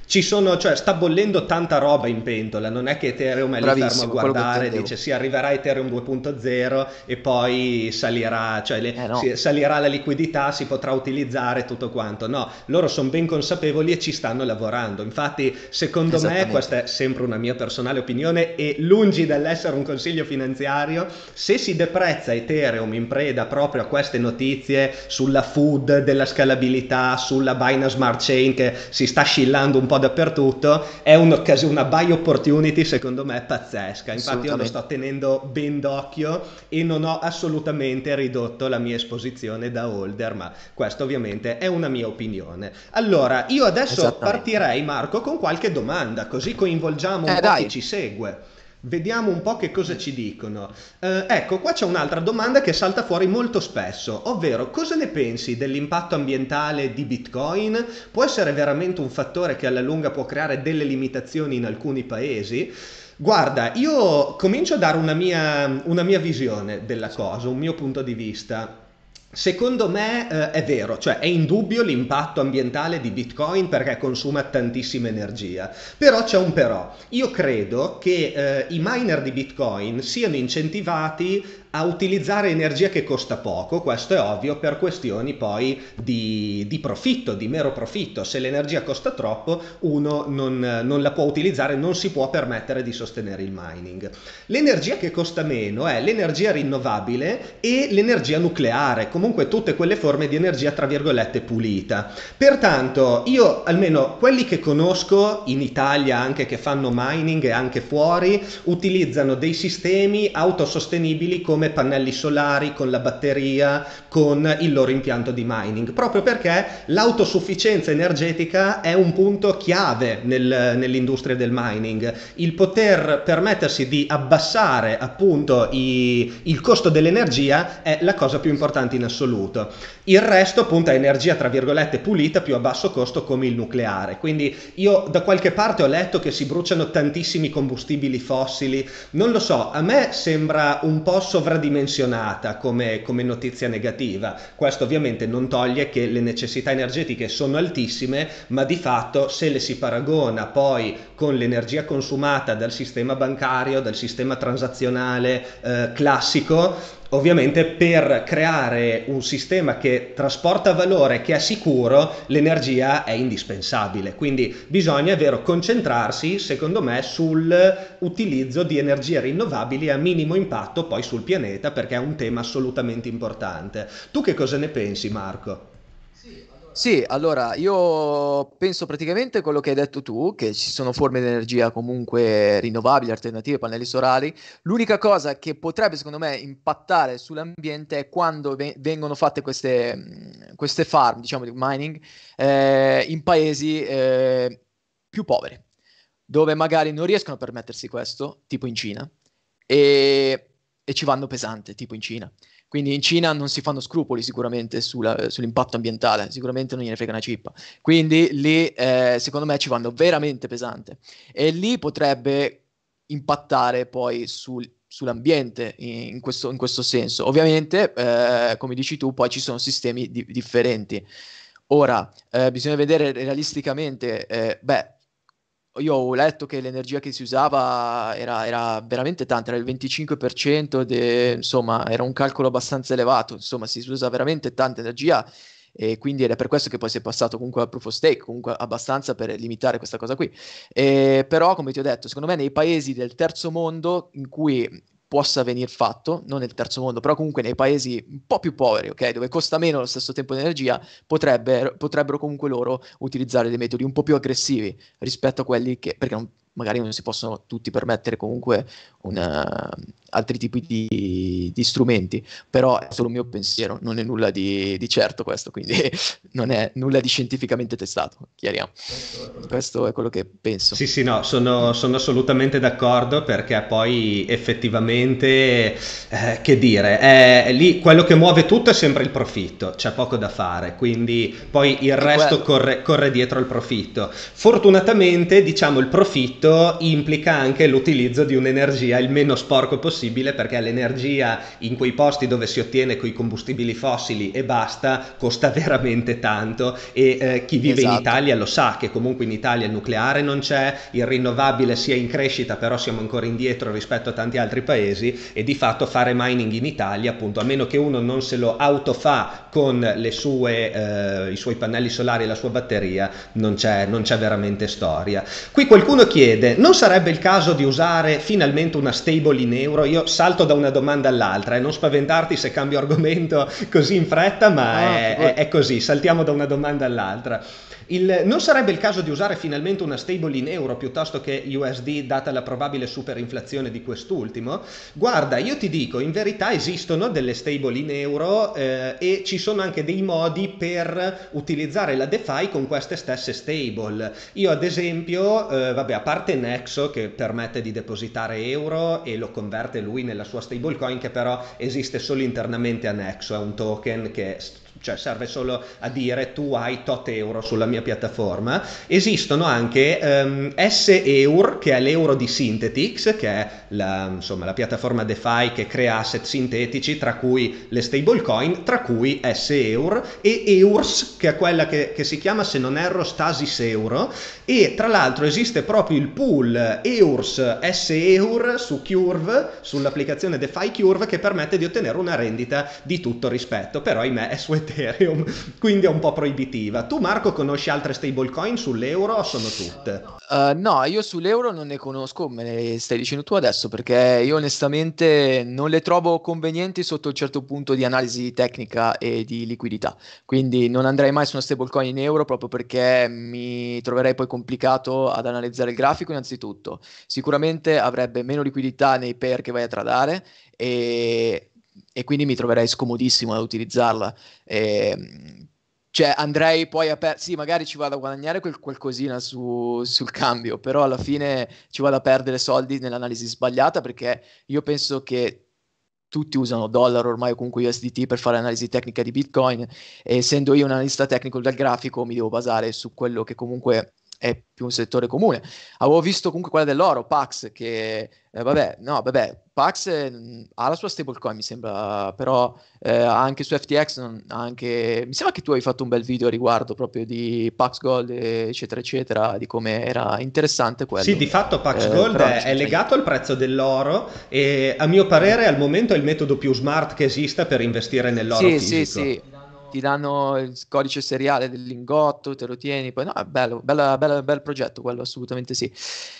Ci sono, cioè sta bollendo tanta roba in pentola, non è che Ethereum è lì fermo a Bravissimo, quello che guardare, intendevo. dice sì, arriverà Ethereum due punto zero e poi salirà, cioè le- Eh no, si- salirà la liquidità, si potrà utilizzare tutto quanto. No, loro sono ben consapevoli e ci stanno lavorando. Infatti, secondo me, esattamente. questa è sempre una mia personale opinione e lungi dall'essere un consiglio finanziario, se si deprezza Ethereum in preda proprio a queste notizie sulla food, della scalabilità, sulla Binance Smart Chain che si sta scillando un po' dappertutto, è un'occasione, una buy opportunity secondo me pazzesca. Infatti io lo Assolutamente. sto tenendo ben d'occhio e non ho assolutamente ridotto la mia esposizione da holder, ma questa ovviamente è una mia opinione. Allora, io adesso Esattamente. partirei, Marco, con qualche domanda, così coinvolgiamo un Eh po' chi dai, ci segue. Vediamo un po' che cosa ci dicono. Eh, ecco, qua c'è un'altra domanda che salta fuori molto spesso, ovvero cosa ne pensi dell'impatto ambientale di Bitcoin? Può essere veramente un fattore che alla lunga può creare delle limitazioni in alcuni paesi? Guarda, io comincio a dare una mia, una mia visione della cosa, un mio punto di vista. Secondo me eh, è vero, cioè è indubbio l'impatto ambientale di Bitcoin perché consuma tantissima energia, però c'è un però. Io credo che eh, i miner di Bitcoin siano incentivati a utilizzare energia che costa poco, questo è ovvio, per questioni poi di, di profitto, di mero profitto. Se l'energia costa troppo, uno non, non la può utilizzare, non si può permettere di sostenere il mining. L'energia che costa meno è l'energia rinnovabile e l'energia nucleare, comunque tutte quelle forme di energia tra virgolette pulita. Pertanto io almeno quelli che conosco in Italia anche che fanno mining e anche fuori utilizzano dei sistemi autosostenibili come pannelli solari con la batteria, con il loro impianto di mining, proprio perché l'autosufficienza energetica è un punto chiave nel, nell'industria del mining. Il poter permettersi di abbassare appunto i, il costo dell'energia è la cosa più importante in assoluto. Il resto appunto è energia tra virgolette pulita più a basso costo come il nucleare. Quindi io da qualche parte ho letto che si bruciano tantissimi combustibili fossili, non lo so, a me sembra un po' sovradimensionata come, come notizia negativa. Questo ovviamente non toglie che le necessità energetiche sono altissime, ma di fatto se le si paragona poi con l'energia consumata dal sistema bancario, dal sistema transazionale eh, classico, ovviamente per creare un sistema che trasporta valore, che è sicuro, l'energia è indispensabile. Quindi bisogna, è vero, concentrarsi, secondo me, sull'utilizzo di energie rinnovabili a minimo impatto poi sul pianeta, perché è un tema assolutamente importante. Tu che cosa ne pensi, Marco? sì, allora io penso praticamente quello che hai detto tu, che ci sono forme di energia comunque rinnovabili, alternative, pannelli solari. L'unica cosa che potrebbe, secondo me, impattare sull'ambiente è quando ve- vengono fatte queste, mh, queste farm, diciamo, di mining, eh, in paesi eh, più poveri, dove magari non riescono a permettersi questo, tipo in Cina, e, e ci vanno pesante, tipo in Cina. Quindi in Cina non si fanno scrupoli sicuramente sulla- sull'impatto ambientale, sicuramente non gliene frega una cippa. Quindi lì, eh, secondo me, ci vanno veramente pesante. E lì potrebbe impattare poi sul- sull'ambiente in, in questo, in questo senso. Ovviamente, eh, come dici tu, poi ci sono sistemi di- differenti. Ora, eh, bisogna vedere realisticamente, eh, beh, io ho letto che l'energia che si usava era, era veramente tanta, era il venticinque per cento, de- insomma, era un calcolo abbastanza elevato, insomma, si usa veramente tanta energia e quindi ed è per questo che poi si è passato comunque al proof of stake, comunque abbastanza per limitare questa cosa qui. E, però, come ti ho detto, secondo me nei paesi del terzo mondo in cui possa venir fatto, non nel terzo mondo, però comunque nei paesi un po' più poveri, ok, dove costa meno allo stesso tempo di energia, potrebbe- potrebbero comunque loro utilizzare dei metodi un po' più aggressivi rispetto a quelli che, perché non- magari non si possono tutti permettere comunque una- altri tipi di, di strumenti, però è solo un mio pensiero, non è nulla di, di certo questo, quindi non è nulla di scientificamente testato, chiariamo. Questo è quello che penso. Sì, sì, no, sono, sono assolutamente d'accordo perché poi effettivamente, eh, che dire, è, è lì quello che muove tutto è sempre il profitto, c'è poco da fare, quindi poi il È resto quello. corre, corre dietro al profitto. Fortunatamente, diciamo, il profitto implica anche l'utilizzo di un'energia il meno sporco possibile, perché l'energia in quei posti dove si ottiene coi combustibili fossili e basta costa veramente tanto, e eh, chi vive in Esatto. Italia lo sa che comunque in Italia il nucleare non c'è, il rinnovabile sia in crescita però siamo ancora indietro rispetto a tanti altri paesi, e di fatto fare mining in Italia, appunto, a meno che uno non se lo autofa con le sue, eh, i suoi pannelli solari e la sua batteria, non c'è, non c'è veramente storia. Qui qualcuno chiede, non sarebbe il caso di usare finalmente una stable in euro? Io salto da una domanda all'altra, e eh, non spaventarti se cambio argomento così in fretta, ma No, è, è, figurati. è così, saltiamo da una domanda all'altra. Il, non sarebbe il caso di usare finalmente una stable in euro piuttosto che U S D, data la probabile superinflazione di quest'ultimo? Guarda, io ti dico, in verità esistono delle stable in euro, eh, e ci sono anche dei modi per utilizzare la DeFi con queste stesse stable. Io ad esempio, eh, vabbè, a parte Nexo che permette di depositare euro e lo converte lui nella sua stablecoin, che però esiste solo internamente a Nexo, è un token che cioè serve solo a dire tu hai tot euro sulla mia piattaforma. Esistono anche um, S-Eur, che è l'euro di Synthetix, che è la, insomma, la piattaforma DeFi che crea asset sintetici, tra cui le stablecoin, tra cui S-Eur, e Eurs, che è quella che, che si chiama, se non erro, Stasis Euro, e tra l'altro esiste proprio il pool Eurs S-Eur su Curve, sull'applicazione DeFi Curve, che permette di ottenere una rendita di tutto rispetto, però ahimè è su Ethereum, quindi è un po' proibitiva. Tu Marco conosci altre stablecoin sull'euro o sono tutte? Uh, no, io sull'euro non ne conosco, me ne stai dicendo tu adesso, perché io onestamente non le trovo convenienti sotto un certo punto di analisi tecnica e di liquidità. Quindi non andrei mai su una stablecoin in euro, proprio perché mi troverei poi complicato ad analizzare il grafico innanzitutto. Sicuramente avrebbe meno liquidità nei pair che vai a tradare, e, e quindi mi troverei scomodissimo ad utilizzarla. E, cioè andrei poi a per... sì, magari ci vado a guadagnare quel qualcosina su- sul cambio, però alla fine ci vado a perdere soldi nell'analisi sbagliata, perché io penso che tutti usano dollaro ormai, o comunque U S D T, per fare analisi tecnica di Bitcoin, e essendo io un analista tecnico del grafico mi devo basare su quello che comunque è più un settore comune. Avevo visto comunque quella dell'oro, Pax, che eh, vabbè, no, vabbè, Pax eh, ha la sua stablecoin, mi sembra, però eh, anche su F T X, non- anche... mi sembra che tu hai fatto un bel video a riguardo proprio di Pax Gold, eh, eccetera, eccetera, di come era interessante Sì, quello. di fatto Pax Eh, Gold però non è, ci è faccio legato niente. al prezzo dell'oro, e a mio Mhm. parere al momento è il metodo più smart che esista per investire nell'oro Sì, sì, fisico. sì, ti danno il codice seriale del lingotto, te lo tieni, poi no, è bello, bella- bella- bel progetto quello, assolutamente sì.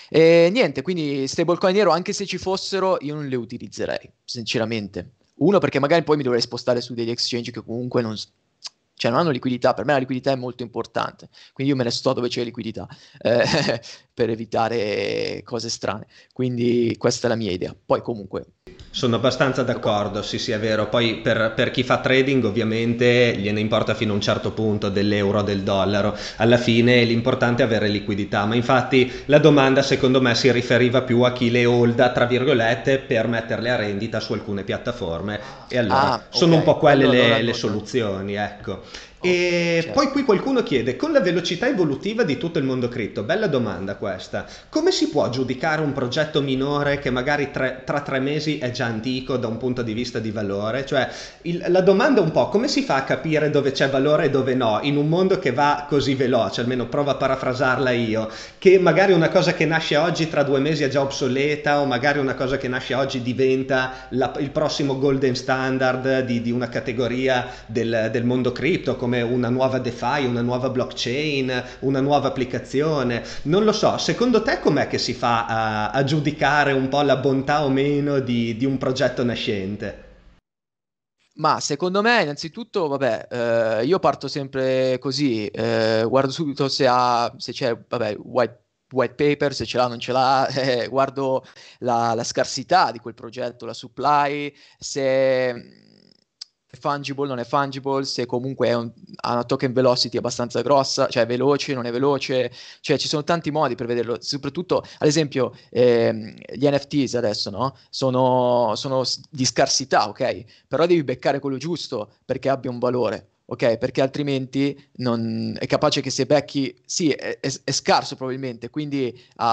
E niente, quindi stablecoin nero, anche se ci fossero, io non le utilizzerei, sinceramente. Uno, perché magari poi mi dovrei spostare su degli exchange che comunque non, s- cioè non hanno liquidità. Per me la liquidità è molto importante, quindi io me ne sto dove c'è liquidità, eh, per evitare cose strane. Quindi questa è la mia idea. Poi comunque... Sono abbastanza dopo- d'accordo, sì sì è vero, poi per, per chi fa trading ovviamente gliene importa fino a un certo punto dell'euro, del dollaro, alla fine l'importante è avere liquidità, ma infatti la domanda secondo me si riferiva più a chi le holda, tra virgolette, per metterle a rendita su alcune piattaforme, e allora Ah, sono un ok, po' quelle quello allora le, le non... soluzioni, ecco. Ok, E poi certo. qui qualcuno chiede, con la velocità evolutiva di tutto il mondo cripto, bella domanda questa, come si può giudicare un progetto minore che magari tre- tra tre mesi è già antico da un punto di vista di valore? Cioè, il- la domanda è un po' come si fa a capire dove c'è valore e dove no, in un mondo che va così veloce, almeno provo a parafrasarla io, che magari una cosa che nasce oggi tra due mesi è già obsoleta, o magari una cosa che nasce oggi diventa la- il prossimo golden standard di, di una categoria del, del mondo cripto, come una nuova DeFi, una nuova blockchain, una nuova applicazione. Non lo so, secondo te com'è che si fa a, a giudicare un po' la bontà o meno di, di un progetto nascente? Ma secondo me, innanzitutto, vabbè, eh, io parto sempre così, eh, guardo subito se ha, se c'è, vabbè, white, white paper, se ce l'ha o non ce l'ha, eh, guardo la, la scarsità di quel progetto, la supply, se è fungible, non è fungible, se comunque è un- ha una token velocity abbastanza grossa, cioè è veloce, non è veloce, cioè ci sono tanti modi per vederlo, soprattutto, ad esempio, ehm, gli N F Ts adesso, no? Sono, sono s- di scarsità, ok? Però devi beccare quello giusto perché abbia un valore. Ok, perché altrimenti non... è capace che se becchi, sì, è, è- è scarso probabilmente, quindi ha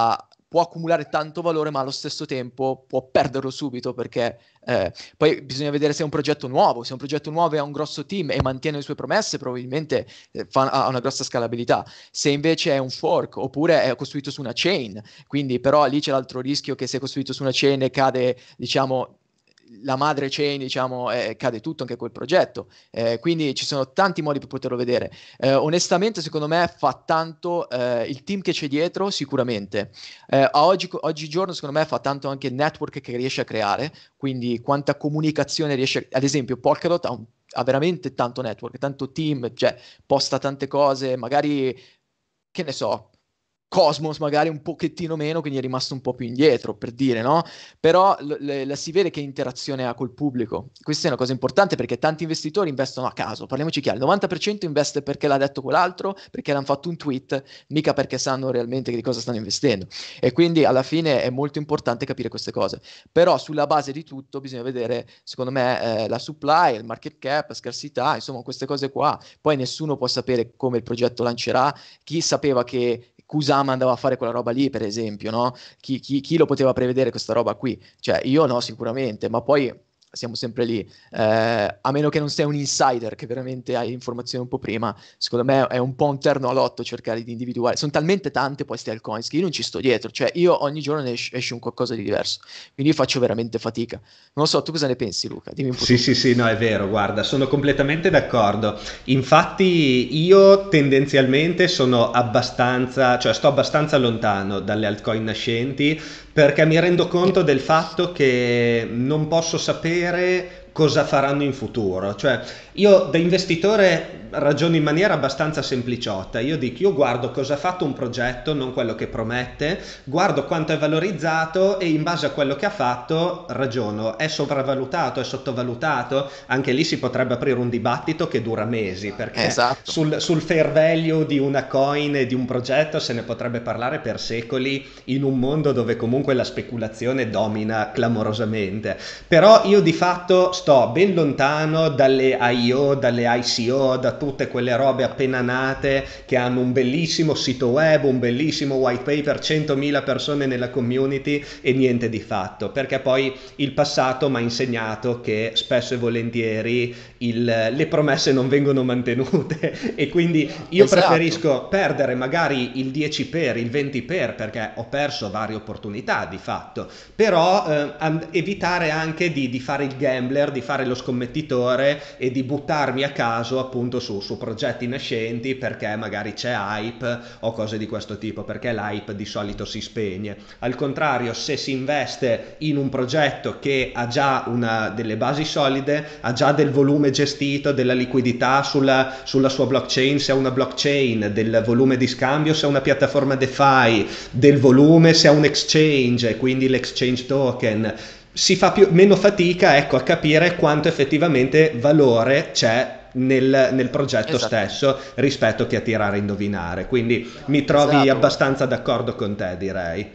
può accumulare tanto valore, ma allo stesso tempo può perderlo subito, perché eh, poi bisogna vedere se è un progetto nuovo. Se è un progetto nuovo e ha un grosso team e mantiene le sue promesse, probabilmente eh, fa, ha una grossa scalabilità. Se invece è un fork, oppure è costruito su una chain, quindi però lì c'è l'altro rischio che se è costruito su una chain e cade, diciamo, la madre chain, diciamo, eh, cade tutto anche quel progetto. Eh, quindi ci sono tanti modi per poterlo vedere. Eh, onestamente, secondo me fa tanto eh, il team che c'è dietro, sicuramente. Eh, a oggi, oggigiorno, secondo me, fa tanto anche il network che riesce a creare, quindi quanta comunicazione riesce. Ad esempio, Polkadot ha, un, ha veramente tanto network, tanto team, cioè posta tante cose, magari, che ne so, Cosmos magari un pochettino meno, quindi è rimasto un po' più indietro, per dire, no? Però l- l- la si vede che interazione ha col pubblico. Questa è una cosa importante, perché tanti investitori investono a caso, parliamoci chiaro, il novanta per cento investe perché l'ha detto quell'altro, perché l'hanno fatto un tweet, mica perché sanno realmente di cosa stanno investendo. E quindi alla fine è molto importante capire queste cose. Però sulla base di tutto bisogna vedere, secondo me, eh, la supply, il market cap, la scarsità, insomma queste cose qua. Poi nessuno può sapere come il progetto lancerà. Chi sapeva che Kusama andava a fare quella roba lì, per esempio, no? Chi, chi, chi lo poteva prevedere questa roba qui? Cioè, io no, sicuramente, ma poi siamo sempre lì. Eh, a meno che non sei un insider che veramente hai informazioni un po' prima, secondo me è un po' un terno all'otto cercare di individuare. Sono talmente tante poi ste altcoins che io non ci sto dietro, cioè io ogni giorno ne esce, esce un qualcosa di diverso, quindi io faccio veramente fatica. Non lo so, tu cosa ne pensi, Luca? Dimmi un po' Sì, tu. sì, sì, no, è vero, guarda, sono completamente d'accordo. Infatti io tendenzialmente sono abbastanza, cioè sto abbastanza lontano dalle altcoin nascenti, perché mi rendo conto del fatto che non posso sapere cosa faranno in futuro. Cioè, io da investitore ragiono in maniera abbastanza sempliciotta. Io dico, io guardo cosa ha fatto un progetto, non quello che promette, guardo quanto è valorizzato e in base a quello che ha fatto ragiono, è sopravvalutato, è sottovalutato. Anche lì si potrebbe aprire un dibattito che dura mesi, perché Esatto, sul, sul fair value di una coin e di un progetto se ne potrebbe parlare per secoli, in un mondo dove comunque la speculazione domina clamorosamente. Però io di fatto sto ben lontano dalle I O, dalle I C O, da tutte quelle robe appena nate che hanno un bellissimo sito web, un bellissimo white paper, centomila persone nella community e niente di fatto, perché poi il passato mi ha insegnato che spesso e volentieri il, le promesse non vengono mantenute e quindi io esatto. preferisco perdere magari il dieci per, il venti per, perché ho perso varie opportunità di fatto, però eh, and- evitare anche di, di fare il gambler, di fare lo scommettitore e di buttarmi a caso appunto su, su progetti nascenti perché magari c'è hype o cose di questo tipo, perché l'hype di solito si spegne. Al contrario, se si investe in un progetto che ha già una, delle basi solide, ha già del volume gestito, della liquidità sulla, sulla sua blockchain, se è una blockchain, del volume di scambio, se è una piattaforma DeFi, del volume, se è un exchange, quindi l'exchange token, si fa più, meno fatica, ecco, a capire quanto effettivamente valore c'è nel, nel progetto Esattamente. stesso rispetto che a tirare a indovinare. Quindi mi trovi Esatto, guarda. abbastanza d'accordo con te, direi.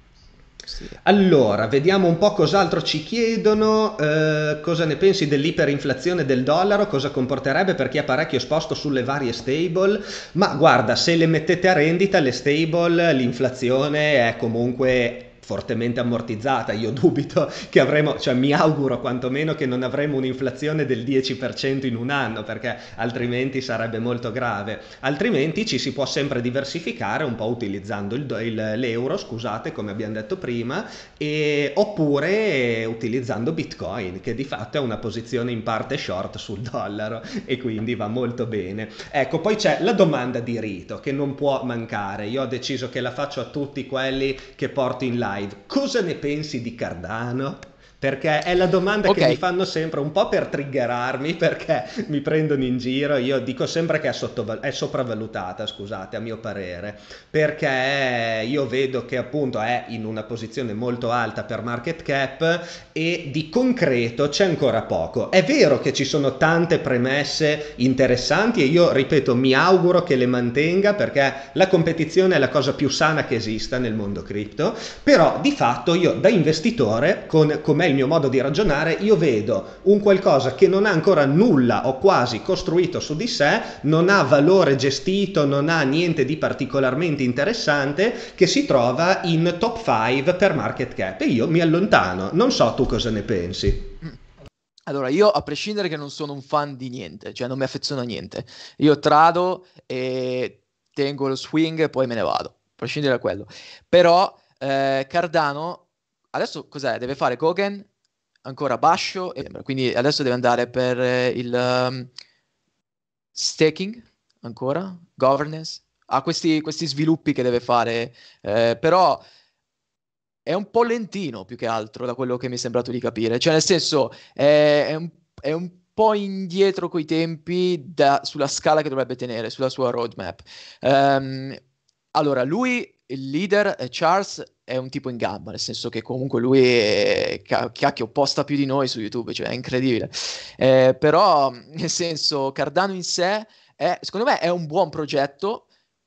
Sì. Allora, vediamo un po' cos'altro ci chiedono. Eh, cosa ne pensi dell'iperinflazione del dollaro? Cosa comporterebbe per chi ha parecchio esposto sulle varie stable? Ma guarda, se le mettete a rendita, le stable, l'inflazione è comunque fortemente ammortizzata. Io dubito che avremo, cioè mi auguro quantomeno che non avremo un'inflazione del dieci per cento in un anno, perché altrimenti sarebbe molto grave. Altrimenti ci si può sempre diversificare un po' utilizzando il, il, l'euro, scusate, come abbiamo detto prima, e, oppure utilizzando Bitcoin, che di fatto è una posizione in parte short sul dollaro e quindi va molto bene. Ecco, poi c'è la domanda di rito che non può mancare. Io ho deciso che la faccio a tutti quelli che porto in live. Cosa ne pensi di Cardano? Perché è la domanda che Ok, mi fanno sempre un po' per triggerarmi, perché mi prendono in giro. Io dico sempre che è, sottoval- è sopravvalutata, scusate, a mio parere, perché io vedo che appunto è in una posizione molto alta per market cap e di concreto c'è ancora poco. È vero che ci sono tante premesse interessanti e io ripeto mi auguro che le mantenga, perché la competizione è la cosa più sana che esista nel mondo cripto, però di fatto io da investitore con com'è il mio modo di ragionare, io vedo un qualcosa che non ha ancora nulla o quasi costruito su di sé, non ha valore gestito, non ha niente di particolarmente interessante, che si trova in top cinque per market cap, e io mi allontano. Non so tu cosa ne pensi. Allora, io a prescindere che non sono un fan di niente, cioè non mi affeziono a niente, io trado e tengo lo swing e poi me ne vado, a prescindere da quello. Però eh, Cardano adesso cos'è? Deve fare Gogen ancora Bascio, e quindi adesso deve andare per eh, il um, staking ancora, governance, ha questi, questi sviluppi che deve fare, eh, però è un po' lentino più che altro da quello che mi è sembrato di capire, cioè nel senso è, è un, è un po' indietro coi tempi da- sulla scala che dovrebbe tenere, sulla sua roadmap. Ehm, allora, lui, il leader, eh, Charles, è un tipo in gamba, nel senso che comunque lui è, ca- cacchio, posta più di noi su YouTube, cioè è incredibile. Eh, però, nel senso, Cardano in sé, è, secondo me, è un buon progetto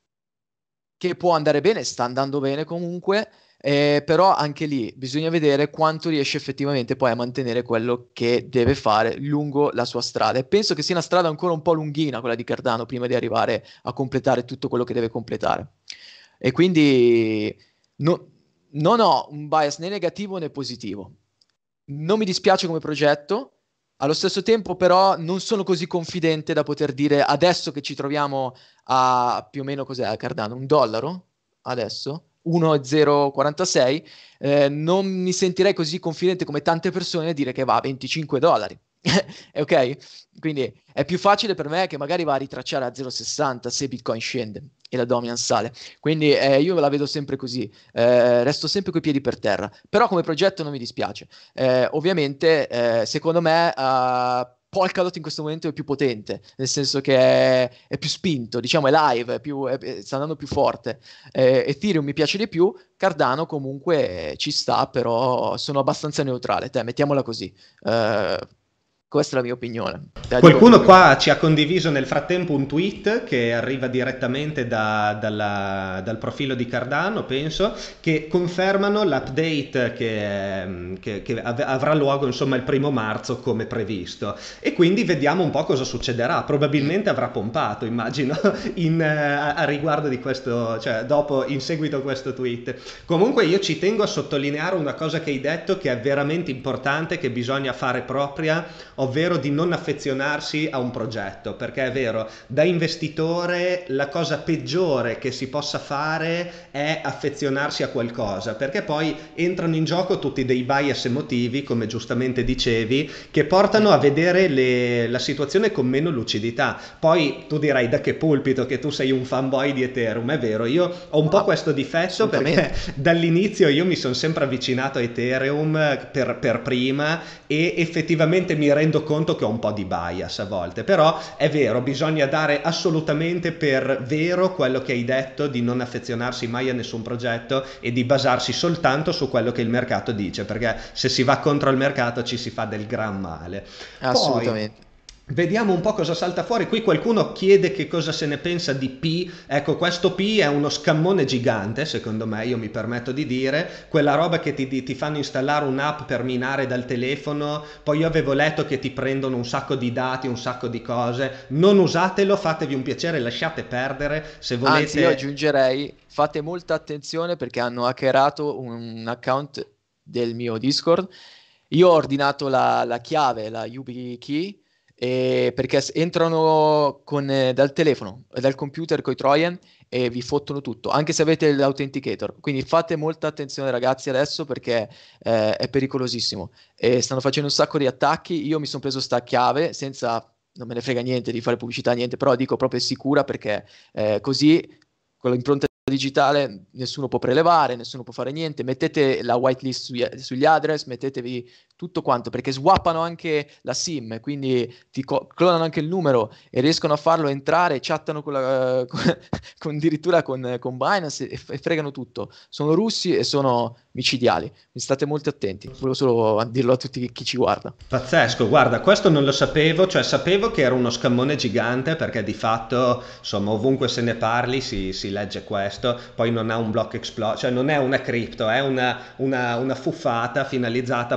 che può andare bene, sta andando bene comunque, eh, però anche lì bisogna vedere quanto riesce effettivamente poi a mantenere quello che deve fare lungo la sua strada. E penso che sia una strada ancora un po' lunghina quella di Cardano prima di arrivare a completare tutto quello che deve completare. E quindi no- non ho un bias né negativo né positivo. Non mi dispiace come progetto, allo stesso tempo però non sono così confidente da poter dire adesso che ci troviamo a più o meno cos'è Cardano? Un dollaro? Adesso? uno virgola zero quarantasei, eh, non mi sentirei così confidente come tante persone a dire che va a venticinque dollari. Ok? Quindi è più facile per me che magari va a ritracciare a zero virgola sessanta se Bitcoin scende e la dominance sale. Quindi eh, io la vedo sempre così, eh, resto sempre coi piedi per terra. Però come progetto non mi dispiace. Eh, ovviamente, eh, secondo me, uh, Polkadot in questo momento è più potente, nel senso che è, è più spinto, diciamo, è live, è più, è- è- sta andando più forte. Eh, Ethereum mi piace di più, Cardano comunque eh, ci sta, però sono abbastanza neutrale. Te, mettiamola così. Eh, questa è la mia opinione. Te la dico Qualcuno come... qua ci ha condiviso nel frattempo un tweet che arriva direttamente da- dalla- dal profilo di Cardano, penso, che confermano l'update che, che- che av- avrà luogo insomma il primo marzo come previsto. E quindi vediamo un po' cosa succederà. Probabilmente avrà pompato, immagino, in, eh, a, a riguardo di questo, cioè dopo, in seguito a questo tweet. Comunque io ci tengo a sottolineare una cosa che hai detto che è veramente importante, che bisogna fare propria, ovvero di non affezionarsi a un progetto, perché è vero, da investitore la cosa peggiore che si possa fare è affezionarsi a qualcosa, perché poi entrano in gioco tutti dei bias emotivi, come giustamente dicevi, che portano a vedere le- la situazione con meno lucidità. Poi tu dirai da che pulpito che tu sei un fanboy di Ethereum, è vero, io ho un po' Ah, questo difetto perché assolutamente. dall'inizio io mi sono sempre avvicinato a Ethereum per, per prima, e effettivamente mi rendo conto che ho un po' di bias a volte, però è vero, bisogna dare assolutamente per vero quello che hai detto di non affezionarsi mai a nessun progetto e di basarsi soltanto su quello che il mercato dice, perché se si va contro il mercato ci si fa del gran male. Poi Assolutamente. vediamo un po' cosa salta fuori. Qui qualcuno chiede che cosa se ne pensa di P. Ecco, questo P è uno scammone gigante, secondo me, io mi permetto di dire, quella roba che ti, ti fanno installare un'app per minare dal telefono, poi io avevo letto che ti prendono un sacco di dati, un sacco di cose. Non usatelo, fatevi un piacere, lasciate perdere se Anzi, io volete. aggiungerei, fate molta attenzione perché hanno hackerato un account del mio Discord. Io ho ordinato la, la chiave, la YubiKey, e perché s- entrano con, eh, dal telefono, e dal computer con i Trojan e vi fottono tutto, anche se avete l'authenticator. Quindi fate molta attenzione, ragazzi, adesso perché eh, è pericolosissimo. E stanno facendo un sacco di attacchi. Io mi sono preso sta chiave senza, non me ne frega niente di fare pubblicità, niente, però dico proprio è sicura perché eh, così con l'impronta digitale nessuno può prelevare, nessuno può fare niente. Mettete la whitelist sugli, sugli address, mettetevi tutto quanto perché swappano anche la SIM, quindi ti co- clonano anche il numero e riescono a farlo entrare, chattano con la, con, con- addirittura con, con Binance e, e fregano tutto. Sono russi e sono micidiali. Quindi state molto attenti. Volevo solo dirlo a tutti chi ci guarda. Pazzesco, guarda, questo non lo sapevo, cioè sapevo che era uno scammone gigante perché di fatto, insomma, ovunque se ne parli si, si legge questo, poi non ha un block exploit, cioè non è una cripto, è una, una, una fuffata finalizzata appunto a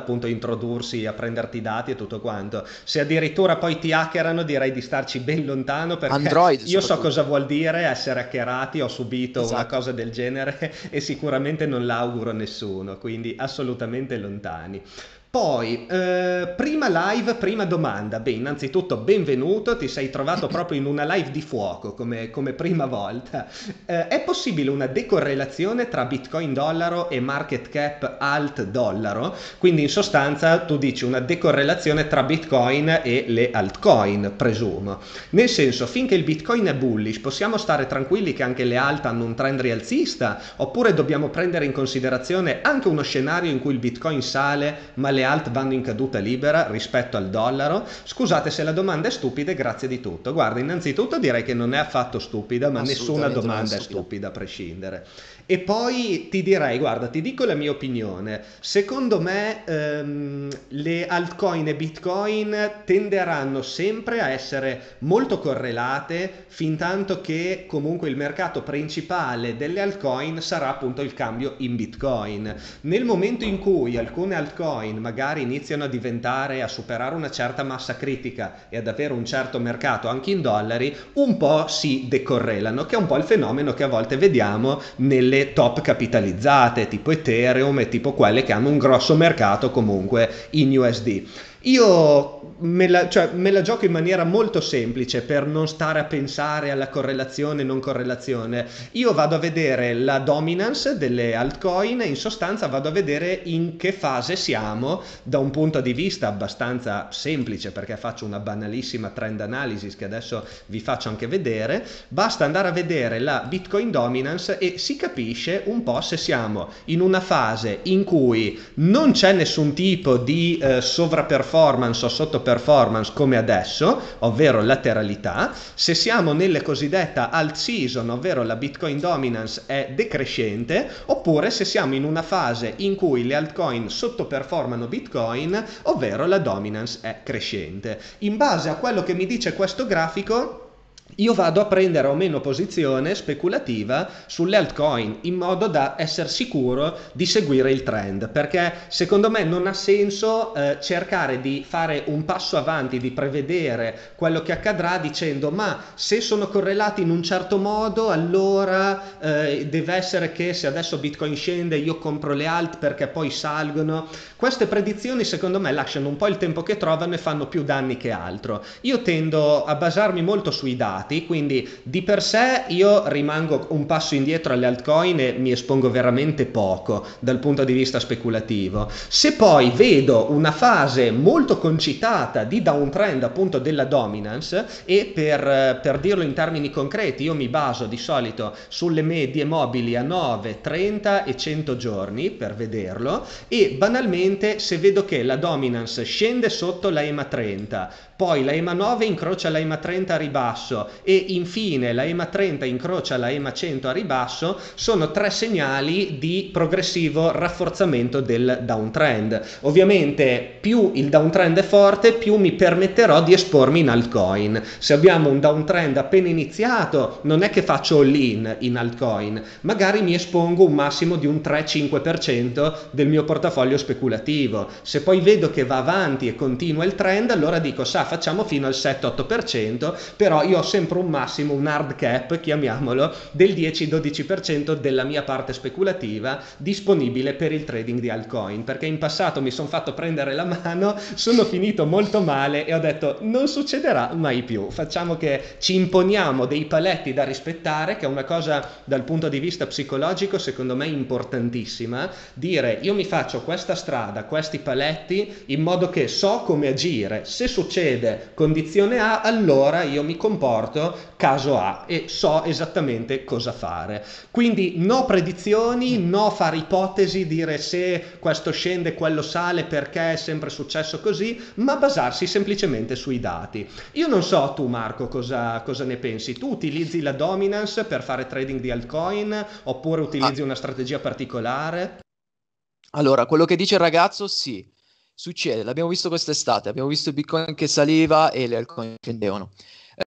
introdursi a prenderti dati e tutto quanto. Se addirittura poi ti hackerano, direi di starci ben lontano, perché Android io so cosa soprattutto. vuol dire essere hackerati, ho subito una Esatto. cosa del genere e sicuramente non l'auguro a nessuno, quindi assolutamente lontani. Poi, eh, prima live, prima domanda. Beh, innanzitutto benvenuto, ti sei trovato proprio in una live di fuoco come, come prima volta. Eh, è possibile una decorrelazione tra Bitcoin dollaro e market cap alt dollaro? Quindi in sostanza tu dici una decorrelazione tra Bitcoin e le altcoin, presumo. Nel senso, finché il Bitcoin è bullish, possiamo stare tranquilli che anche le alt hanno un trend rialzista? Oppure dobbiamo prendere in considerazione anche uno scenario in cui il Bitcoin sale, ma le alt vanno in caduta libera rispetto al dollaro? Scusate se la domanda è stupida, e grazie di tutto. Guarda, innanzitutto direi che non è affatto stupida, ma nessuna Assolutamente non è domanda è stupida. stupida a prescindere. E poi ti direi, guarda, ti dico la mia opinione. Secondo me ehm, le altcoin e Bitcoin tenderanno sempre a essere molto correlate, fin tanto che comunque il mercato principale delle altcoin sarà appunto il cambio in Bitcoin. Nel momento in cui alcune altcoin magari iniziano a diventare, a superare una certa massa critica e ad avere un certo mercato anche in dollari, un po' si decorrelano, che è un po' il fenomeno che a volte vediamo nelle top capitalizzate, tipo Ethereum e tipo quelle che hanno un grosso mercato comunque in U S D. Io me la, cioè, me la gioco in maniera molto semplice per non stare a pensare alla correlazione e non correlazione. Io vado a vedere la dominance delle altcoin e in sostanza vado a vedere in che fase siamo da un punto di vista abbastanza semplice, perché faccio una banalissima trend analysis che adesso vi faccio anche vedere. Basta andare a vedere la Bitcoin dominance e si capisce un po' se siamo in una fase in cui non c'è nessun tipo di eh, sovraperformance o sottoperformance come adesso, ovvero lateralità, se siamo nelle cosiddetta alt season, ovvero la Bitcoin dominance è decrescente, oppure se siamo in una fase in cui le altcoin sottoperformano Bitcoin, ovvero la dominance è crescente. In base a quello che mi dice questo grafico, io vado a prendere o meno posizione speculativa sulle altcoin in modo da essere sicuro di seguire il trend, perché secondo me non ha senso eh, cercare di fare un passo avanti, di prevedere quello che accadrà dicendo ma se sono correlati in un certo modo allora eh, deve essere che se adesso Bitcoin scende io compro le alt perché poi salgono. Queste predizioni secondo me lasciano un po' il tempo che trovano e fanno più danni che altro. Io tendo a basarmi molto sui dati, quindi di per sé io rimango un passo indietro alle altcoin e mi espongo veramente poco dal punto di vista speculativo. Se poi vedo una fase molto concitata di downtrend appunto della dominance, e per, per dirlo in termini concreti io mi baso di solito sulle medie mobili a nove, trenta e cento giorni per vederlo, e banalmente se vedo che la dominance scende sotto la E M A trenta, poi la E M A nove incrocia la E M A trenta a ribasso e infine la E M A trenta incrocia la E M A cento a ribasso, sono tre segnali di progressivo rafforzamento del downtrend. Ovviamente più il downtrend è forte, più mi permetterò di espormi in altcoin. Se abbiamo un downtrend appena iniziato, non è che faccio all-in in altcoin, magari mi espongo un massimo di un tre cinque per cento del mio portafoglio speculativo. Se poi vedo che va avanti e continua il trend, allora dico sa facciamo fino al sette otto per cento, però io ho sempre un massimo, un hard cap, chiamiamolo, del dieci dodici per cento della mia parte speculativa disponibile per il trading di altcoin, perché in passato mi sono fatto prendere la mano, sono finito molto male e ho detto non succederà mai più, facciamo che ci imponiamo dei paletti da rispettare, che è una cosa dal punto di vista psicologico secondo me importantissima, dire io mi faccio questa strada, questi paletti, in modo che so come agire, se succede condizione A allora io mi comporto caso A e so esattamente cosa fare. Quindi no predizioni, no fare ipotesi, dire se questo scende quello sale perché è sempre successo così, ma basarsi semplicemente sui dati. Io non so tu Marco cosa, cosa ne pensi, tu utilizzi la dominance per fare trading di altcoin oppure Ah, utilizzi una strategia particolare? allora, quello che dice il ragazzo, sì, succede, l'abbiamo visto quest'estate, abbiamo visto il Bitcoin che saliva e le altcoin scendevano.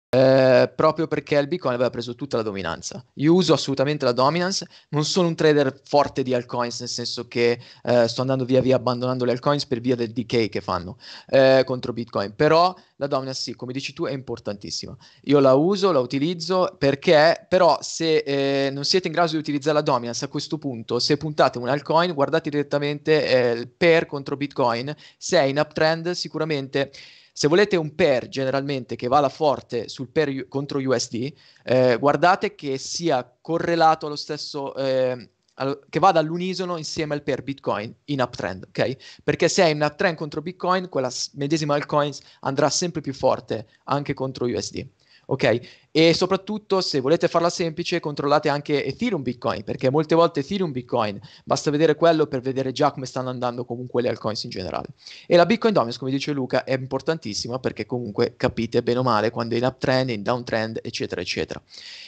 Eh, proprio perché il Bitcoin aveva preso tutta la dominanza. Io uso assolutamente la dominance, non sono un trader forte di altcoins, nel senso che eh, sto andando via via abbandonando le altcoins per via del decay che fanno eh, contro Bitcoin, però la dominance sì, come dici tu, è importantissima. Io la uso, la utilizzo perché, però se eh, non siete in grado di utilizzare la dominance a questo punto, se puntate un altcoin, guardate direttamente eh, il pair contro Bitcoin, se è in uptrend sicuramente. Se volete un pair generalmente che vada forte sul pair U- contro U S D, eh, guardate che sia correlato allo stesso, eh, al- che vada all'unisono insieme al pair Bitcoin in uptrend, ok? Perché se è in uptrend contro Bitcoin, quella s- medesima altcoin andrà sempre più forte anche contro U S D. Ok? E soprattutto, se volete farla semplice, controllate anche Ethereum Bitcoin, perché molte volte Ethereum Bitcoin basta vedere quello per vedere già come stanno andando comunque le altcoins in generale. E la Bitcoin Dominance, come dice Luca, è importantissima perché comunque capite bene o male quando è in uptrend, in downtrend, eccetera, eccetera.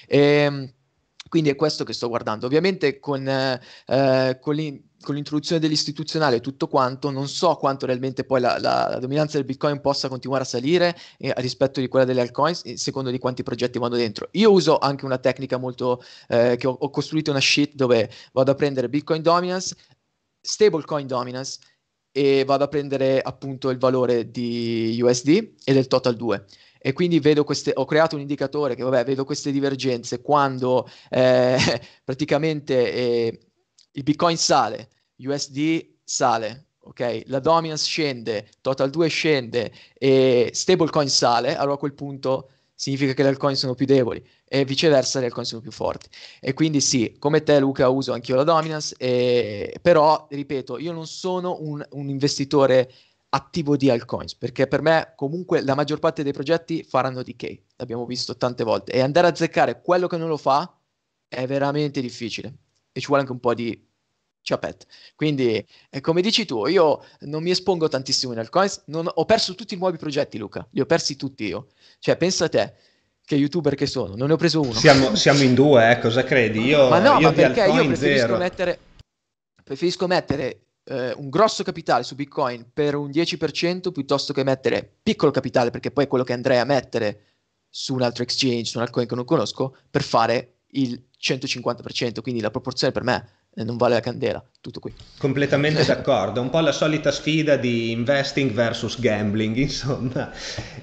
E, quindi è questo che sto guardando. Ovviamente con, eh, eh, con, l'in- con l'introduzione dell'istituzionale e tutto quanto, non so quanto realmente poi la, la- la dominanza del Bitcoin possa continuare a salire eh, rispetto di quella delle altcoins, eh, secondo di quanti progetti vanno dentro. Io uso anche una tecnica molto, eh, che ho, ho costruito una sheet dove vado a prendere Bitcoin Dominance, Stablecoin Dominance e vado a prendere appunto il valore di U S D e del Total due. E quindi vedo queste, ho creato un indicatore che, vabbè, vedo queste divergenze quando eh, praticamente eh, il Bitcoin sale, U S D sale, ok? La dominance scende, Total due scende e stablecoin sale, allora a quel punto significa che le altcoin sono più deboli e viceversa le altcoin sono più forti. E quindi sì, come te Luca uso anch'io la dominance, e... però ripeto, io non sono un, un investitore attivo di altcoins, perché per me comunque la maggior parte dei progetti faranno decay, l'abbiamo visto tante volte, e andare a azzeccare quello che non lo fa è veramente difficile e ci vuole anche un po' di ciapette. Quindi, eh, come dici tu, io non mi espongo tantissimo in altcoins, non- ho perso tutti i nuovi progetti, Luca, li ho persi tutti io. Cioè, pensa a te, che youtuber che sono, non ne ho preso uno. Siamo, siamo in due, eh, cosa credi? Ma Io, no, io ma di perché io altcoin preferisco zero. mettere, preferisco mettere eh, un grosso capitale su Bitcoin per un dieci per cento piuttosto che mettere piccolo capitale, perché poi è quello che andrei a mettere su un altro exchange, su un altcoin che non conosco, per fare il centocinquanta per cento. Quindi la proporzione per me eh, non vale la candela. Tutto qui. Completamente d'accordo, un po' la solita sfida di investing versus gambling, insomma.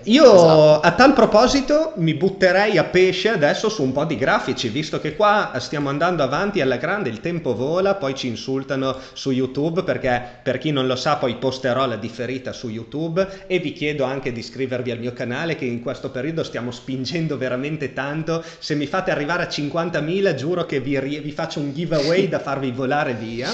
Io Esatto. a tal proposito mi butterei a pesce adesso su un po' di grafici, visto che qua stiamo andando avanti alla grande, il tempo vola, poi ci insultano su YouTube perché per chi non lo sa poi posterò la differita su YouTube e vi chiedo anche di iscrivervi al mio canale che in questo periodo stiamo spingendo veramente tanto. Se mi fate arrivare a cinquantamila giuro che vi, ri- vi faccio un giveaway da farvi volare via.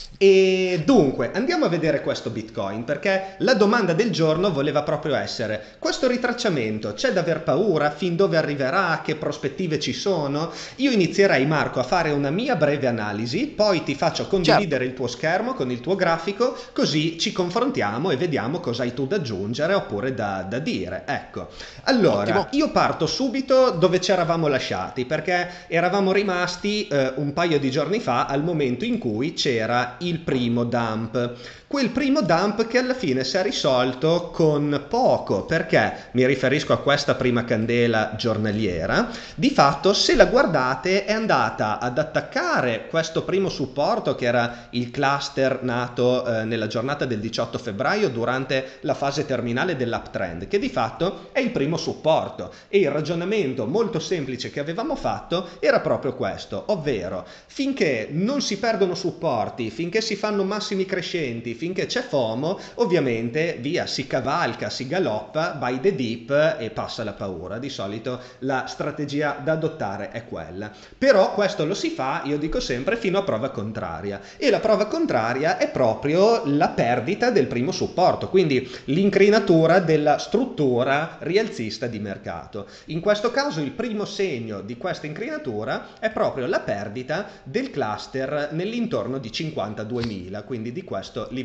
E dunque andiamo a vedere questo Bitcoin perché la domanda del giorno voleva proprio essere: questo ritracciamento c'è da aver paura? Fin dove arriverà? Che prospettive ci sono? Io inizierei, Marco, a fare una mia breve analisi, poi ti faccio Certo, condividere il tuo schermo con il tuo grafico, così ci confrontiamo e vediamo cosa hai tu da aggiungere oppure da, da dire. Ecco, allora ottimo. io parto subito dove ci eravamo lasciati perché eravamo rimasti eh, un paio di giorni fa al momento in cui c'era il primo dump. Quel primo dump che alla fine si è risolto con poco, perché mi riferisco a questa prima candela giornaliera. Di fatto, se la guardate, è andata ad attaccare questo primo supporto che era il cluster nato eh, nella giornata del diciotto febbraio durante la fase terminale dell'uptrend, che di fatto è il primo supporto. E il ragionamento molto semplice che avevamo fatto era proprio questo, ovvero finché non si perdono supporti, finché si fanno massimi crescenti, finché c'è FOMO, ovviamente via, si cavalca, si galoppa, by the dip e passa la paura. Di solito la strategia da adottare è quella. Però questo lo si fa, io dico sempre, fino a prova contraria. E la prova contraria è proprio la perdita del primo supporto, quindi l'incrinatura della struttura rialzista di mercato. In questo caso il primo segno di questa incrinatura è proprio la perdita del cluster nell'intorno di cinquantaduemila, quindi di questo livello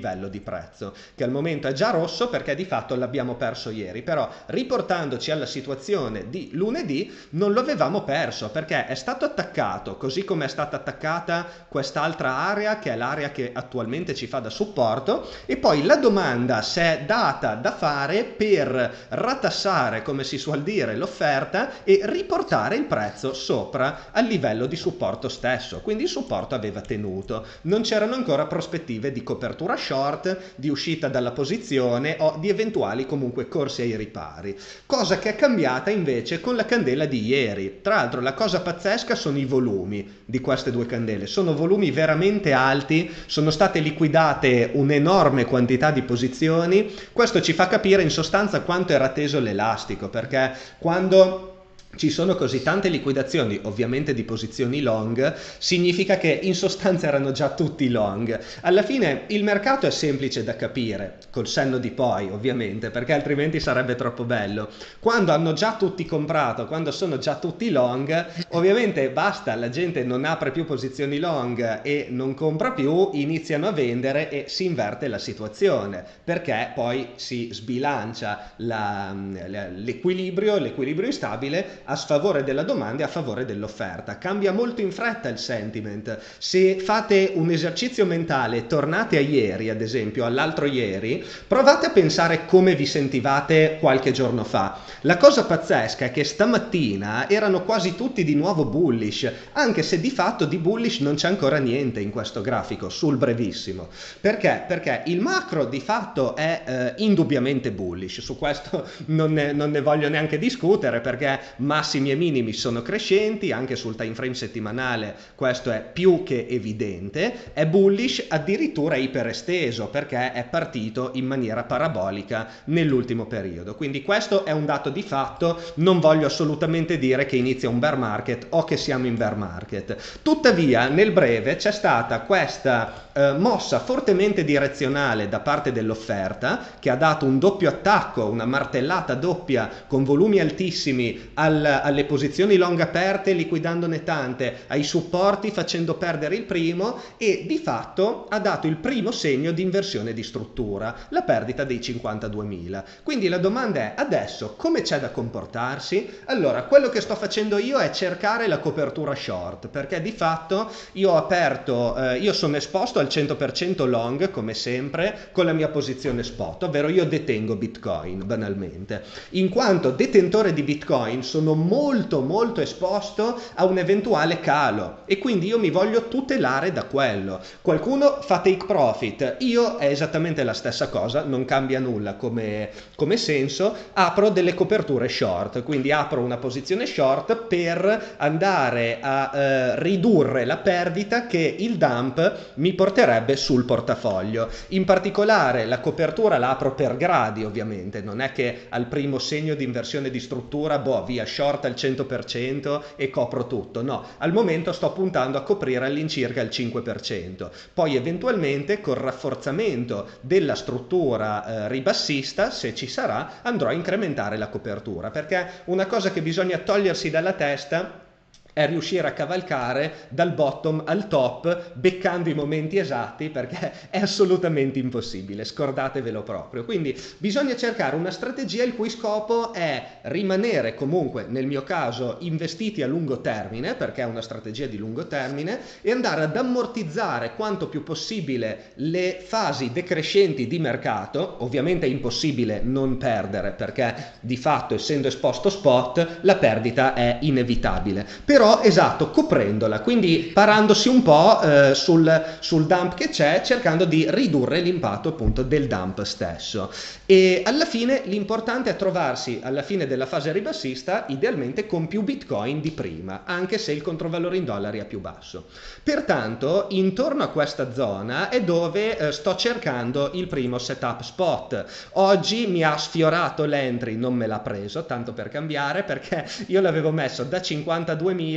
livello di prezzo, che al momento è già rosso perché di fatto l'abbiamo perso ieri, però riportandoci alla situazione di lunedì non lo avevamo perso perché è stato attaccato, così come è stata attaccata quest'altra area che è l'area che attualmente ci fa da supporto, e poi la domanda si è data da fare per ratassare, come si suol dire, l'offerta e riportare il prezzo sopra al livello di supporto stesso, quindi il supporto aveva tenuto, non c'erano ancora prospettive di copertura short, di uscita dalla posizione o di eventuali comunque corsi ai ripari, cosa che è cambiata invece con la candela di ieri. Tra l'altro la cosa pazzesca sono i volumi di queste due candele, sono volumi veramente alti, sono state liquidate un'enorme quantità di posizioni, questo ci fa capire in sostanza quanto era teso l'elastico, perché quando ci sono così tante liquidazioni, ovviamente di posizioni long, significa che in sostanza erano già tutti long. Alla fine il mercato è semplice da capire, col senno di poi ovviamente, perché altrimenti sarebbe troppo bello. Quando hanno già tutti comprato, quando sono già tutti long, ovviamente basta, la gente non apre più posizioni long e non compra più, iniziano a vendere e si inverte la situazione, perché poi si sbilancia la, l'equilibrio, l'equilibrio instabile a sfavore della domanda e a favore dell'offerta. Cambia molto in fretta il sentiment. Se fate un esercizio mentale, tornate a ieri, ad esempio, all'altro ieri, provate a pensare come vi sentivate qualche giorno fa. La cosa pazzesca è che stamattina erano quasi tutti di nuovo bullish, anche se di fatto di bullish non c'è ancora niente in questo grafico, sul brevissimo. Perché? Perché il macro di fatto è eh, indubbiamente bullish, su questo non ne, non ne voglio neanche discutere, perché massimi e minimi sono crescenti, anche sul time frame settimanale questo è più che evidente, è bullish addirittura iperesteso perché è partito in maniera parabolica nell'ultimo periodo, quindi questo è un dato di fatto, non voglio assolutamente dire che inizia un bear market o che siamo in bear market. Tuttavia nel breve c'è stata questa eh, mossa fortemente direzionale da parte dell'offerta che ha dato un doppio attacco, una martellata doppia con volumi altissimi al, alle posizioni long aperte, liquidandone tante, ai supporti facendo perdere il primo, e di fatto ha dato il primo segno di inversione di struttura, la perdita dei cinquantaduemila. Quindi la domanda è: adesso come c'è da comportarsi? Allora, quello che sto facendo io è cercare la copertura short, perché di fatto io ho aperto, eh, io sono esposto al cento per cento long come sempre con la mia posizione spot, ovvero io detengo Bitcoin banalmente. In quanto detentore di Bitcoin sono molto molto esposto a un eventuale calo e quindi io mi voglio tutelare da quello. Qualcuno fa take profit, io è esattamente la stessa cosa, non cambia nulla come, come senso, apro delle coperture short, quindi apro una posizione short per andare a eh, ridurre la perdita che il dump mi porterebbe sul portafoglio. In particolare la copertura la apro per gradi, ovviamente, non è che al primo segno di inversione di struttura, boh, via short al cento per cento e copro tutto, no, al momento sto puntando a coprire all'incirca il cinque per cento, poi eventualmente col rafforzamento della struttura eh, ribassista, se ci sarà, andrò a incrementare la copertura, perché una cosa che bisogna togliersi dalla testa è riuscire a cavalcare dal bottom al top beccando i momenti esatti, perché è assolutamente impossibile, scordatevelo proprio. Quindi bisogna cercare una strategia il cui scopo è rimanere comunque, nel mio caso, investiti a lungo termine, perché è una strategia di lungo termine, e andare ad ammortizzare quanto più possibile le fasi decrescenti di mercato. Ovviamente è impossibile non perdere, perché di fatto, essendo esposto spot, la perdita è inevitabile, però esatto, coprendola, quindi parandosi un po' eh, sul, sul dump che c'è, cercando di ridurre l'impatto appunto del dump stesso. E alla fine l'importante è trovarsi alla fine della fase ribassista idealmente con più Bitcoin di prima, anche se il controvalore in dollari è più basso. Pertanto intorno a questa zona è dove eh, sto cercando il primo setup spot. Oggi mi ha sfiorato l'entry, non me l'ha preso, tanto per cambiare, perché io l'avevo messo da cinquantaduemila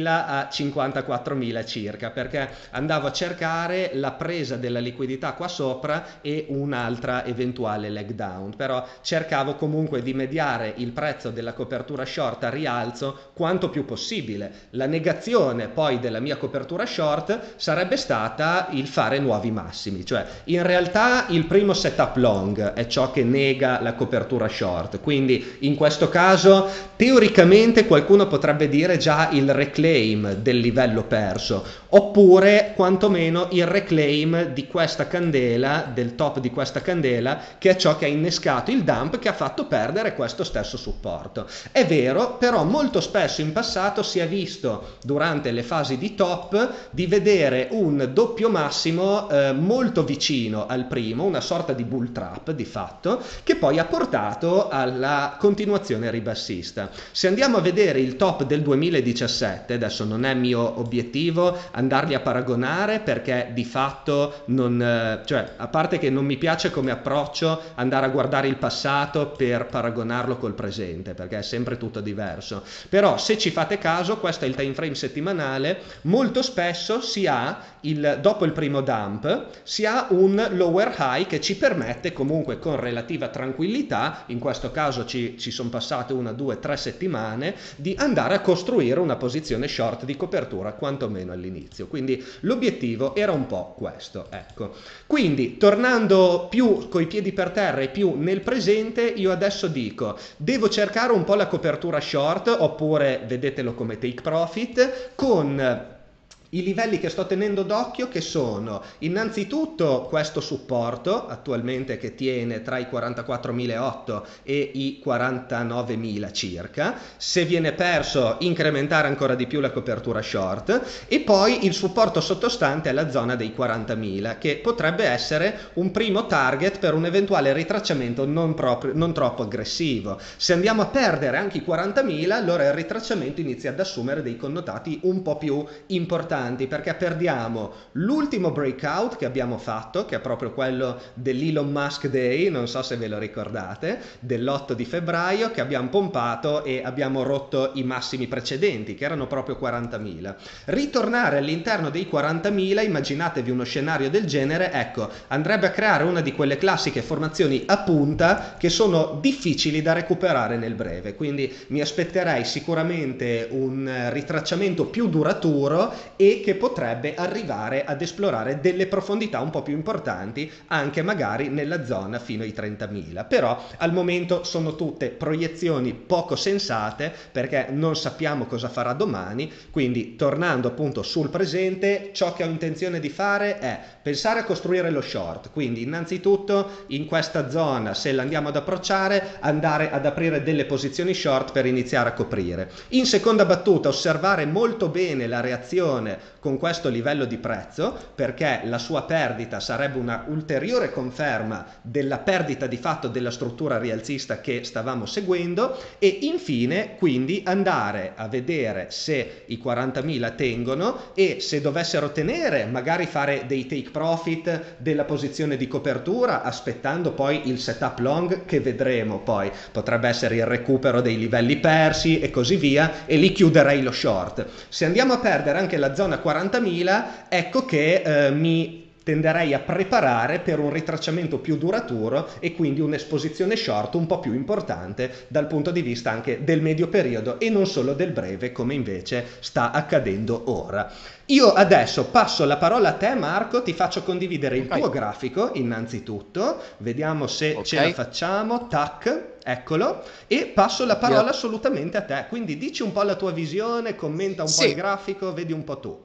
quarantamila a cinquantaquattromila circa, perché andavo a cercare la presa della liquidità qua sopra e un'altra eventuale leg down, però cercavo comunque di mediare il prezzo della copertura short a rialzo quanto più possibile. La negazione poi della mia copertura short sarebbe stata il fare nuovi massimi, cioè in realtà il primo setup long è ciò che nega la copertura short, quindi in questo caso teoricamente qualcuno potrebbe dire già il reclaim del livello perso, oppure quantomeno il reclaim di questa candela, del top di questa candela, che è ciò che ha innescato il dump che ha fatto perdere questo stesso supporto. È vero, però molto spesso in passato si è visto durante le fasi di top di vedere un doppio massimo eh, molto vicino al primo, una sorta di bull trap di fatto, che poi ha portato alla continuazione ribassista. Se andiamo a vedere il top del duemiladiciassette, adesso non è mio obiettivo andarli a paragonare perché di fatto non, cioè a parte che non mi piace come approccio andare a guardare il passato per paragonarlo col presente, perché è sempre tutto diverso, però se ci fate caso questo è il time frame settimanale, molto spesso si ha il, dopo il primo dump si ha un lower high che ci permette comunque con relativa tranquillità, in questo caso ci, ci sono passate una, due, tre settimane, di andare a costruire una posizione short di copertura quantomeno all'inizio, quindi l'obiettivo era un po' questo, ecco. Quindi tornando più coi piedi per terra e più nel presente, io adesso dico devo cercare un po' la copertura short, oppure vedetelo come take profit, con i livelli che sto tenendo d'occhio, che sono innanzitutto questo supporto attualmente che tiene tra i quarantaquattromilaottocento e i quarantanovemila circa, se viene perso incrementare ancora di più la copertura short, e poi il supporto sottostante alla zona dei quarantamila, che potrebbe essere un primo target per un eventuale ritracciamento non, proprio, non troppo aggressivo. Se andiamo a perdere anche i quarantamila, allora il ritracciamento inizia ad assumere dei connotati un po' più importanti, perché perdiamo l'ultimo breakout che abbiamo fatto, che è proprio quello dell'Elon Musk Day, non so se ve lo ricordate, dell'otto di febbraio, che abbiamo pompato e abbiamo rotto i massimi precedenti, che erano proprio quarantamila. Ritornare all'interno dei quarantamila, immaginatevi uno scenario del genere, ecco, andrebbe a creare una di quelle classiche formazioni a punta che sono difficili da recuperare nel breve, quindi mi aspetterei sicuramente un ritracciamento più duraturo e che potrebbe arrivare ad esplorare delle profondità un po' più importanti, anche magari nella zona fino ai trentamila. Però al momento sono tutte proiezioni poco sensate, perché non sappiamo cosa farà domani, quindi tornando appunto sul presente, ciò che ho intenzione di fare è pensare a costruire lo short, quindi innanzitutto in questa zona, se l'andiamo ad approcciare, andare ad aprire delle posizioni short per iniziare a coprire. In seconda battuta osservare molto bene la reazione con questo livello di prezzo, perché la sua perdita sarebbe una ulteriore conferma della perdita di fatto della struttura rialzista che stavamo seguendo, e infine quindi andare a vedere se i quarantamila tengono, e se dovessero tenere magari fare dei take profit della posizione di copertura, aspettando poi il setup long che vedremo, poi potrebbe essere il recupero dei livelli persi e così via, e lì chiuderei lo short. Se andiamo a perdere anche la zona quarantamila, ecco che eh, mi tenderei a preparare per un ritracciamento più duraturo e quindi un'esposizione short un po' più importante dal punto di vista anche del medio periodo e non solo del breve, come invece sta accadendo ora. Io adesso passo la parola a te, Marco, ti faccio condividere il Okay. tuo grafico innanzitutto, vediamo se Ok. ce la facciamo, tac, eccolo, e passo la parola assolutamente a te, quindi dici un po' la tua visione, commenta un po' il Sì. grafico, vedi un po' tu.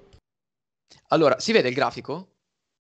Allora, si vede il grafico?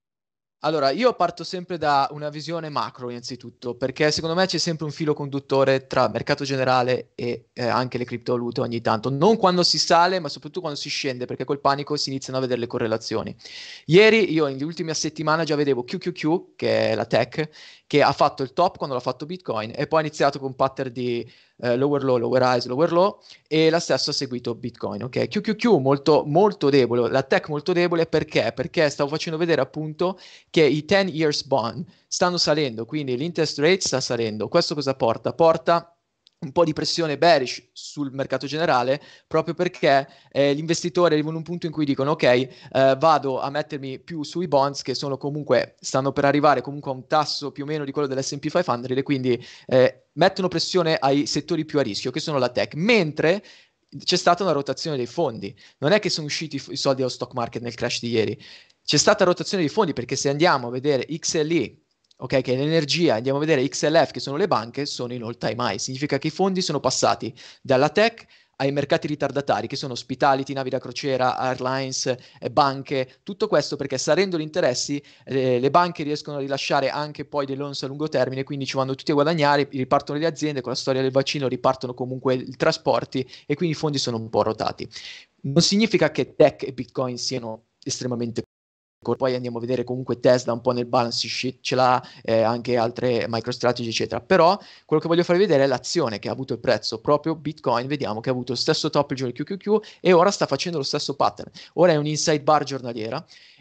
Allora, io parto sempre da una visione macro innanzitutto, perché secondo me c'è sempre un filo conduttore tra mercato generale e eh, anche le criptovalute ogni tanto, non quando si sale, ma soprattutto quando si scende, perché col panico si iniziano a vedere le correlazioni. Ieri io negli ultimi settimane già vedevo Q Q Q, che è la tech, che ha fatto il top quando l'ha fatto Bitcoin e poi ha iniziato con un pattern di eh, lower low, lower highs, lower low, e la stessa ha seguito Bitcoin, ok? Q Q Q molto, molto debole, la tech molto debole perché? Perché stavo facendo vedere appunto che i ten years bond stanno salendo, quindi l'interest rate sta salendo. Questo cosa porta? Porta un po' di pressione bearish sul mercato generale, proprio perché eh, gli investitori arrivano a un punto in cui dicono ok, eh, vado a mettermi più sui bonds che sono comunque, stanno per arrivare comunque a un tasso più o meno di quello dell'esse and pi cinquecento e quindi eh, mettono pressione ai settori più a rischio, che sono la tech, mentre c'è stata una rotazione dei fondi. Non è che sono usciti i soldi allo stock market nel crash di ieri, c'è stata rotazione dei fondi, perché se andiamo a vedere X L I, ok, che è l'energia, andiamo a vedere X L F, che sono le banche, sono in all time high. Significa che i fondi sono passati dalla tech ai mercati ritardatari, che sono hospitality, navi da crociera, airlines, eh, banche, tutto questo perché salendo gli interessi eh, le banche riescono a rilasciare anche poi dei loans a lungo termine, quindi ci vanno tutti a guadagnare, ripartono le aziende, con la storia del vaccino ripartono comunque i trasporti e quindi i fondi sono un po' rotati. Non significa che tech e Bitcoin siano estremamente. Poi andiamo a vedere comunque Tesla un po' nel balance sheet, ce l'ha eh, anche altre MicroStrategy eccetera, però quello che voglio farvi vedere è l'azione che ha avuto il prezzo, proprio Bitcoin, vediamo che ha avuto lo stesso top il giorno di Q Q Q e ora sta facendo lo stesso pattern, ora è un inside bar giornaliera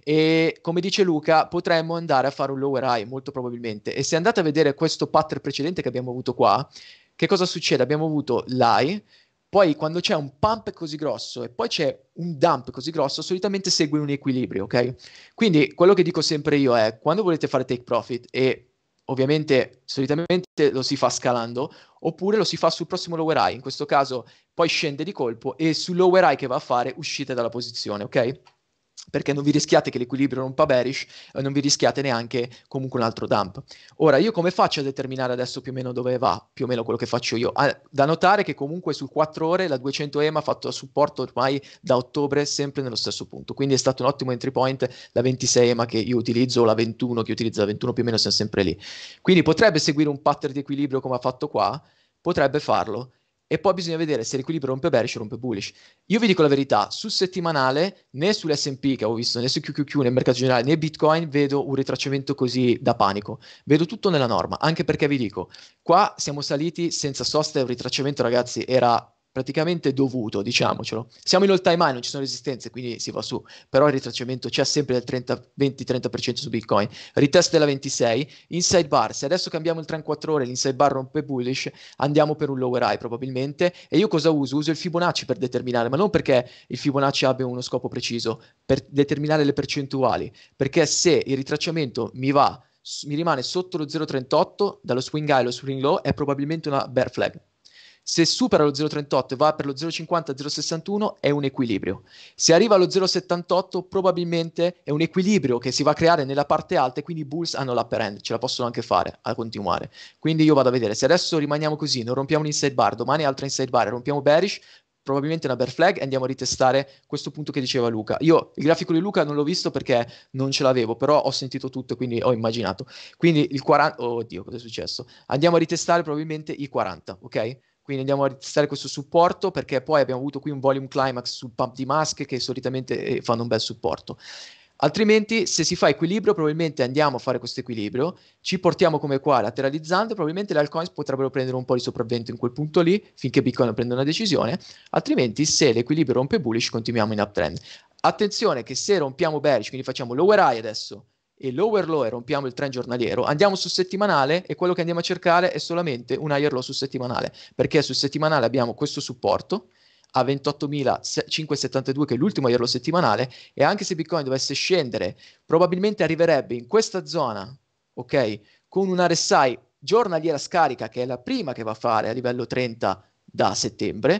e come dice Luca potremmo andare a fare un lower high molto probabilmente, e se andate a vedere questo pattern precedente che abbiamo avuto qua, che cosa succede? Abbiamo avuto l'high, poi quando c'è un pump così grosso e poi c'è un dump così grosso, solitamente segue un equilibrio, ok? Quindi quello che dico sempre io è, quando volete fare take profit, e ovviamente solitamente lo si fa scalando, oppure lo si fa sul prossimo lower high, in questo caso poi scende di colpo e sul lower high che va a fare uscite dalla posizione, ok? Perché non vi rischiate che l'equilibrio rompa bearish, e non vi rischiate neanche comunque un altro dump. Ora, io come faccio a determinare adesso più o meno dove va? Più o meno quello che faccio io. Ah, da notare che comunque su quattro ore la duecento E M A ha fatto supporto ormai da ottobre sempre nello stesso punto, quindi è stato un ottimo entry point, la ventisei E M A che io utilizzo, la ventuno che utilizzo, la ventuno più o meno siamo sempre lì. Quindi potrebbe seguire un pattern di equilibrio come ha fatto qua, potrebbe farlo, e poi bisogna vedere se l'equilibrio rompe bearish o rompe bullish. Io vi dico la verità, sul settimanale, né sull'esse and pi che ho visto, né su Q Q Q nel mercato generale, né Bitcoin, vedo un ritracciamento così da panico. Vedo tutto nella norma, anche perché vi dico, qua siamo saliti senza sosta e un ritracciamento, ragazzi, era praticamente dovuto, diciamocelo. Siamo in all time high, non ci sono resistenze, quindi si va su, però il ritracciamento c'è sempre del venti trenta per cento su Bitcoin. Retest della ventisei, inside bar, se adesso cambiamo il trend quattro ore, l'inside bar rompe bullish, andiamo per un lower high probabilmente, e io cosa uso? Uso il Fibonacci per determinare, ma non perché il Fibonacci abbia uno scopo preciso, per determinare le percentuali, perché se il ritracciamento mi va, mi rimane sotto lo zero virgola trentotto, dallo swing high allo swing low, è probabilmente una bear flag. Se supera lo zero virgola trentotto e va per lo zero virgola cinquanta zero virgola sessantuno è un equilibrio. Se arriva allo zero virgola settantotto probabilmente è un equilibrio che si va a creare nella parte alta e quindi i bulls hanno l'upper end, ce la possono anche fare a continuare. Quindi io vado a vedere, se adesso rimaniamo così, non rompiamo un inside bar, domani altra inside bar e rompiamo bearish, probabilmente una bear flag e andiamo a ritestare questo punto che diceva Luca. Io il grafico di Luca non l'ho visto perché non ce l'avevo, però ho sentito tutto e quindi ho immaginato. Quindi il quaranta, oh Dio, cosa è successo? Andiamo a ritestare probabilmente i quaranta, ok? Quindi andiamo a testare questo supporto perché poi abbiamo avuto qui un volume climax sul pump di mask che solitamente eh, fanno un bel supporto. Altrimenti, se si fa equilibrio, probabilmente andiamo a fare questo equilibrio, ci portiamo come qua lateralizzando, probabilmente le altcoins potrebbero prendere un po' di sopravvento in quel punto lì, finché Bitcoin prende una decisione, altrimenti se l'equilibrio rompe bullish continuiamo in uptrend. Attenzione che se rompiamo bearish, quindi facciamo lower high adesso, e lower low e rompiamo il trend giornaliero, andiamo sul settimanale e quello che andiamo a cercare è solamente un higher low sul settimanale, perché sul settimanale abbiamo questo supporto a ventottomilacinquecentosettantadue che è l'ultimo higher low settimanale, e anche se Bitcoin dovesse scendere probabilmente arriverebbe in questa zona, ok, con una R S I giornaliera scarica che è la prima che va a fare a livello trenta da settembre,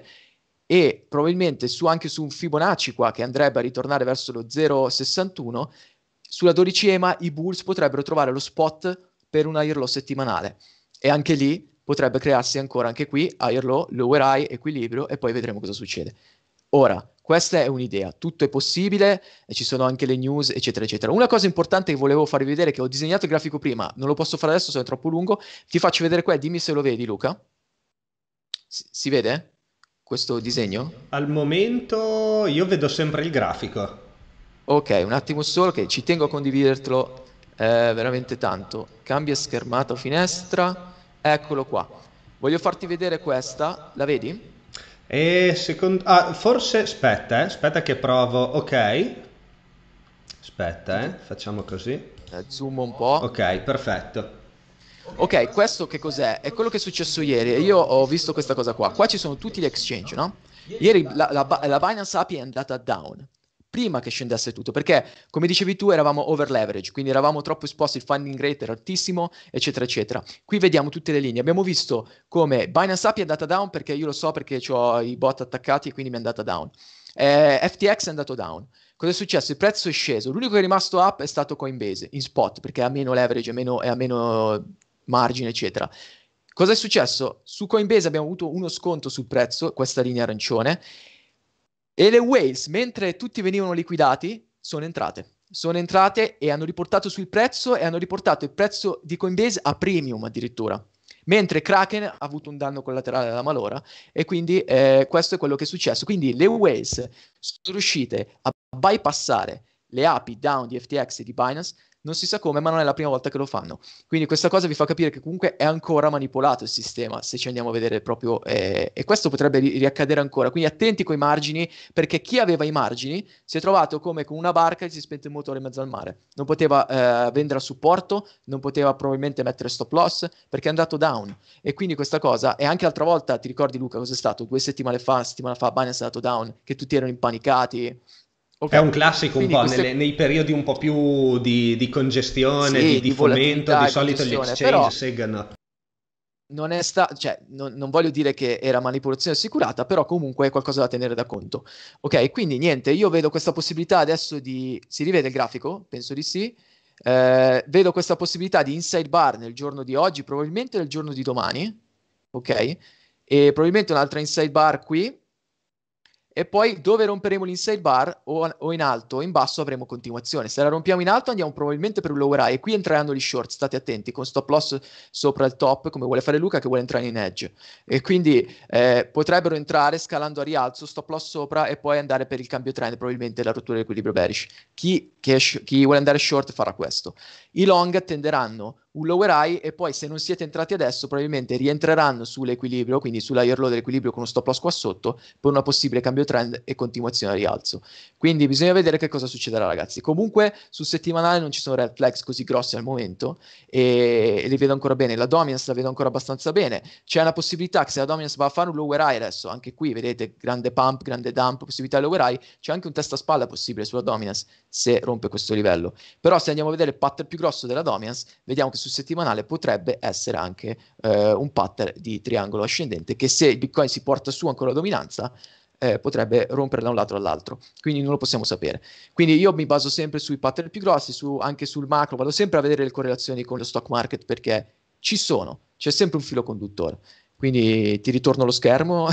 e probabilmente su, anche su un Fibonacci qua che andrebbe a ritornare verso lo zero virgola sessantuno. Sulla dodici E M A i bulls potrebbero trovare lo spot per un higher low settimanale e anche lì potrebbe crearsi ancora anche qui higher low, lower high, equilibrio e poi vedremo cosa succede. Ora, questa è un'idea, tutto è possibile, e ci sono anche le news eccetera eccetera. Una cosa importante che volevo farvi vedere, che ho disegnato il grafico prima, non lo posso fare adesso se è troppo lungo, ti faccio vedere qua, dimmi se lo vedi Luca. Si, si vede questo disegno? Al momento io vedo sempre il grafico. Ok, un attimo solo che ci tengo a condividertelo eh, veramente tanto. Cambia schermata o finestra. Eccolo qua. Voglio farti vedere questa. La vedi? E secondo... Ah, forse... Aspetta, eh. Aspetta che provo. Ok. Aspetta, eh. Facciamo così. Eh, zoom un po'. Ok, perfetto. Ok, questo che cos'è? È quello che è successo ieri. Io ho visto questa cosa qua. Qua ci sono tutti gli exchange, no? Ieri la, la, la Binance A P I è andata down prima che scendesse tutto, perché come dicevi tu eravamo over leverage, quindi eravamo troppo esposti, il funding rate era altissimo, eccetera, eccetera. Qui vediamo tutte le linee. Abbiamo visto come Binance A P I è andata down perché io lo so perché ho i bot attaccati e quindi mi è andata down. Eh, F T X è andato down. Cosa è successo? Il prezzo è sceso. L'unico che è rimasto up è stato Coinbase in spot perché ha meno leverage, è meno, è a meno margine, eccetera. Cosa è successo? Su Coinbase abbiamo avuto uno sconto sul prezzo, questa linea arancione, e le whales, mentre tutti venivano liquidati, sono entrate. Sono entrate e hanno riportato sul prezzo e hanno riportato il prezzo di Coinbase a premium addirittura. Mentre Kraken ha avuto un danno collaterale alla malora e quindi eh, questo è quello che è successo. Quindi le whales sono riuscite a bypassare le A P I down di F T X e di Binance, non si sa come, ma non è la prima volta che lo fanno. Quindi questa cosa vi fa capire che comunque è ancora manipolato il sistema, se ci andiamo a vedere proprio, eh, e questo potrebbe ri- riaccadere ancora. Quindi attenti coi margini, perché chi aveva i margini si è trovato come con una barca e si è spento il motore in mezzo al mare. Non poteva eh, vendere a supporto, non poteva probabilmente mettere stop loss, perché è andato down. E quindi questa cosa, e anche l'altra volta, ti ricordi Luca, cos'è stato? Due settimane fa, settimana fa, Binance è andato down, che tutti erano impanicati. È un Ok, classico un quindi po' queste... nelle- nei periodi un po' più di, di congestione, di, Sì, di di fomento, di volatilità e solito gli congestione, exchange però seguono. non è sta- cioè, non, non voglio dire che era manipolazione assicurata, però comunque è qualcosa da tenere da conto. Ok, quindi niente, io vedo questa possibilità adesso di... Si rivede il grafico? Penso di sì. Eh, vedo questa possibilità di inside bar nel giorno di oggi, probabilmente nel giorno di domani, ok? E probabilmente un'altra inside bar qui. E poi dove romperemo l'inside bar o, o in alto o in basso avremo continuazione. Se la rompiamo in alto andiamo probabilmente per un lower high e qui entreranno gli short, state attenti, con stop loss sopra il top come vuole fare Luca che vuole entrare in edge. E quindi eh, potrebbero entrare scalando a rialzo, stop loss sopra e poi andare per il cambio trend, probabilmente la rottura dell'equilibrio bearish. Chi, che sh- chi vuole andare short farà questo. I long tenderanno un lower high e poi se non siete entrati adesso probabilmente rientreranno sull'equilibrio, quindi sulla higher low dell'equilibrio con uno stop loss qua sotto per una possibile cambio trend e continuazione a rialzo. Quindi bisogna vedere che cosa succederà ragazzi. Comunque sul settimanale non ci sono red flags così grossi al momento e, e li vedo ancora bene. La dominance la vedo ancora abbastanza bene. C'è una possibilità che se la dominance va a fare un lower high adesso, anche qui vedete grande pump, grande dump, possibilità di lower high, c'è anche un testa a spalla possibile sulla dominance se rompe questo livello. Però se andiamo a vedere il pattern più grosso della dominance, vediamo che sul settimanale potrebbe essere anche eh, un pattern di triangolo ascendente che se il Bitcoin si porta su ancora la dominanza eh, potrebbe rompere da un lato all'altro, quindi non lo possiamo sapere. Quindi io mi baso sempre sui pattern più grossi, su, anche sul macro, vado sempre a vedere le correlazioni con lo stock market perché ci sono, c'è sempre un filo conduttore. Quindi ti ritorno lo schermo.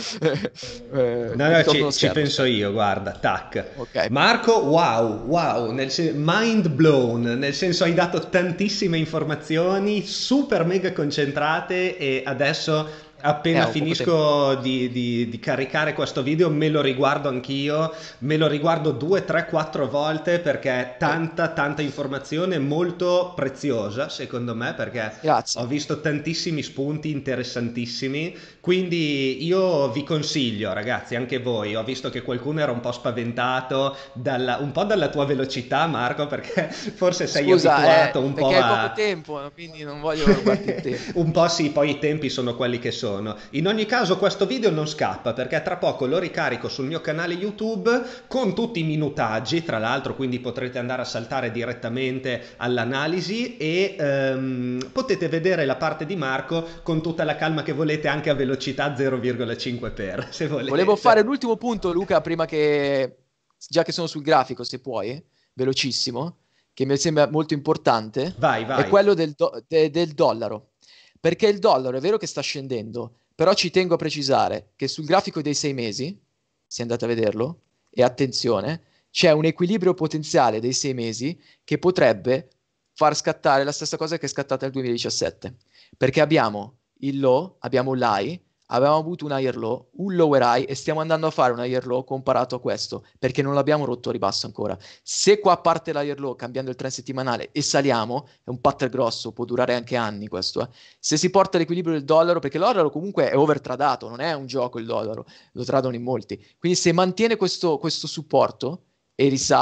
eh, No, ti no, ritorno lo ci, ci schermo. penso io, guarda, tac. Ok. Marco, wow, wow, nel sen- mind blown, nel senso hai dato tantissime informazioni, super mega concentrate e adesso Eh, appena ho poco tempo. finisco di, di- di caricare questo video me lo riguardo anch'io, me lo riguardo due, tre, quattro volte perché è Ok. tanta, tanta informazione molto preziosa secondo me perché ho Grazie. visto tantissimi spunti interessantissimi, quindi io vi consiglio, ragazzi, anche voi, ho visto che qualcuno era un po' spaventato, dalla, un po' dalla tua velocità, Marco, perché forse sei Scusa, abituato eh, un po' perché hai poco a... tempo, quindi non voglio rubarti il tempo. Un po' sì, poi i tempi sono quelli che sono. In ogni caso questo video non scappa perché tra poco lo ricarico sul mio canale YouTube con tutti i minutaggi, tra l'altro, quindi potrete andare a saltare direttamente all'analisi e ehm, potete vedere la parte di Marco con tutta la calma che volete anche a velocità zero virgola cinque per, se Volevo fare volete. l'ultimo punto, Luca, prima che, già che sono sul grafico, se puoi, velocissimo, che mi sembra molto importante, Vai, è vai. quello del, do- de- del dollaro. Perché il dollaro è vero che sta scendendo, però ci tengo a precisare che sul grafico dei sei mesi, se andate a vederlo, e attenzione, c'è un equilibrio potenziale dei sei mesi che potrebbe far scattare la stessa cosa che è scattata nel duemiladiciassette. Perché abbiamo il low, abbiamo l'high, avevamo avuto un higher low, un lower high e stiamo andando a fare un higher low comparato a questo perché non l'abbiamo rotto a ribasso ancora. Se qua parte l'higher low cambiando il trend settimanale e saliamo, è un pattern grosso, può durare anche anni questo. Eh. Se si porta l'equilibrio del dollaro, perché il dollaro comunque è overtradato, non è un gioco il dollaro, lo tradano in molti. Quindi se mantiene questo, questo supporto e risale,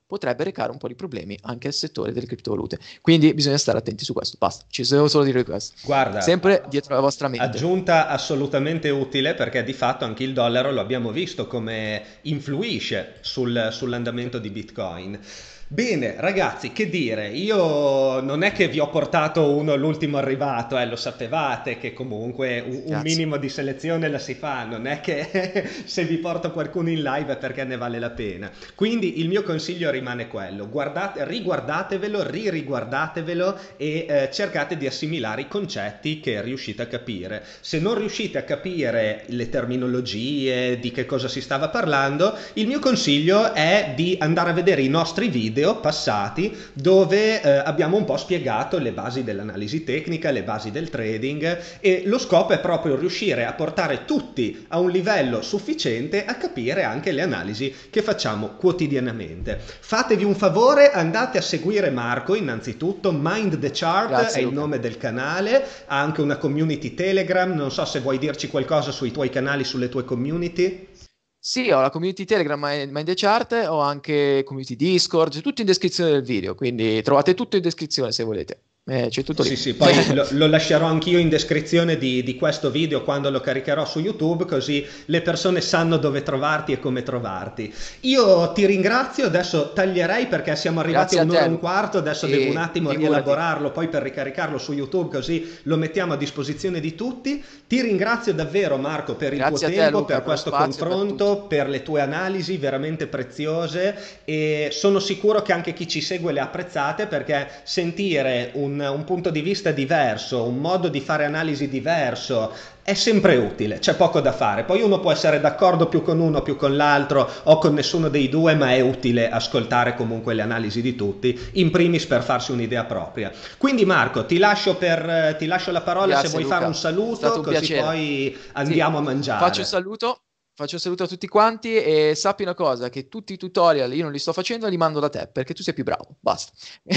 potrebbe recare un po' di problemi anche al settore delle criptovalute. Quindi bisogna stare attenti su questo. Basta, ci devo solo dire questo. Guarda, Sempre dietro la vostra mente. aggiunta assolutamente utile perché di fatto anche il dollaro lo abbiamo visto come influisce sul- sull'andamento di Bitcoin. Bene, ragazzi, che dire, io non è che vi ho portato uno l'ultimo arrivato, eh, lo sapevate che comunque un, un Grazie. minimo di selezione la si fa, non è che se vi porto qualcuno in live è perché ne vale la pena. Quindi il mio consiglio rimane quello, guardate, riguardatevelo, ririguardatevelo e eh, cercate di assimilare i concetti che riuscite a capire. Se non riuscite a capire le terminologie, di che cosa si stava parlando, il mio consiglio è di andare a vedere i nostri video passati dove eh, abbiamo un po' spiegato le basi dell'analisi tecnica, le basi del trading e lo scopo è proprio riuscire a portare tutti a un livello sufficiente a capire anche le analisi che facciamo quotidianamente. Fatevi un favore, andate a seguire Marco innanzitutto, Mind the Chart Grazie, è il Luca. nome del canale, ha anche una community Telegram, non so se vuoi dirci qualcosa sui tuoi canali, sulle tue community. Sì, ho la community Telegram, ma in the chart, ho anche community Discord, c'è tutto in descrizione del video, quindi trovate tutto in descrizione se volete. Eh, c'è tutto lì. Sì, sì, poi lo, lo lascerò anch'io in descrizione di, di questo video quando lo caricherò su YouTube, così le persone sanno dove trovarti e come trovarti. Io ti ringrazio, adesso taglierei perché siamo arrivati Grazie a a un'ora te, e un Luca. quarto, adesso Sì, devo un attimo figurati. rielaborarlo poi per ricaricarlo su YouTube, così lo mettiamo a disposizione di tutti. Ti ringrazio davvero Marco per il Grazie tuo a te, tempo, Luca, per per lo questo spazio, per confronto, tutto. per le tue analisi veramente preziose e sono sicuro che anche chi ci segue le ha apprezzate perché sentire un, un punto di vista diverso, un modo di fare analisi diverso è sempre utile, c'è poco da fare. Poi uno può essere d'accordo più con uno, più con l'altro o con nessuno dei due, ma è utile ascoltare comunque le analisi di tutti, in primis per farsi un'idea propria. Quindi Marco, ti lascio, per, ti lascio la parola. Grazie, se vuoi Luca. fare un È stato saluto, un così piacere. poi Sì, andiamo a mangiare. faccio un saluto, faccio un saluto a tutti quanti e sappi una cosa, che tutti i tutorial io non li sto facendo, li mando da te, perché tu sei più bravo, basta.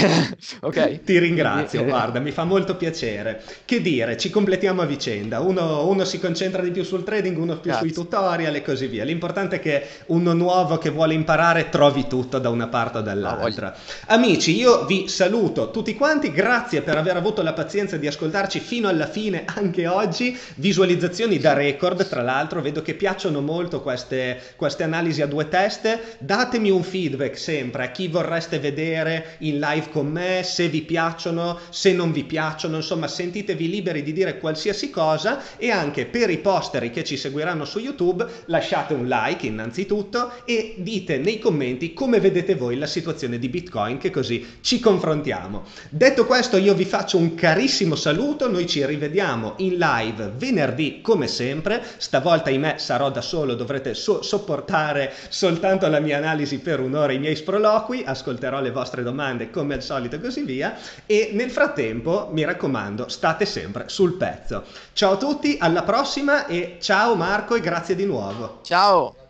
Ok? Ti ringrazio, Quindi, guarda, mi fa molto piacere. Che dire, ci completiamo a vicenda. Uno, uno si concentra di più sul trading, uno più sui grazie. tutorial e così via. L'importante è che uno nuovo che vuole imparare trovi tutto da una parte o Ah, voglio. dall'altra. Amici, io vi saluto tutti quanti, grazie per aver avuto la pazienza di ascoltarci fino alla fine anche oggi. Visualizzazioni da record, tra l'altro, vedo che piacciono molto queste, queste analisi a due teste. Datemi un feedback sempre a chi vorreste vedere in live con me, se vi piacciono, se non vi piacciono, insomma sentitevi liberi di dire qualsiasi cosa e anche per i posteri che ci seguiranno su YouTube lasciate un like innanzitutto e dite nei commenti come vedete voi la situazione di Bitcoin, che così ci confrontiamo. Detto questo io vi faccio un carissimo saluto, noi ci rivediamo in live venerdì come sempre, stavolta ahimè sarò da solo, dovrete so- sopportare soltanto la mia analisi per un'ora, i miei sproloqui, ascolterò le vostre domande come al solito e così via e nel frattempo mi raccomando state sempre sul pezzo. Ciao a tutti, alla prossima e ciao Marco e grazie di nuovo. Ciao.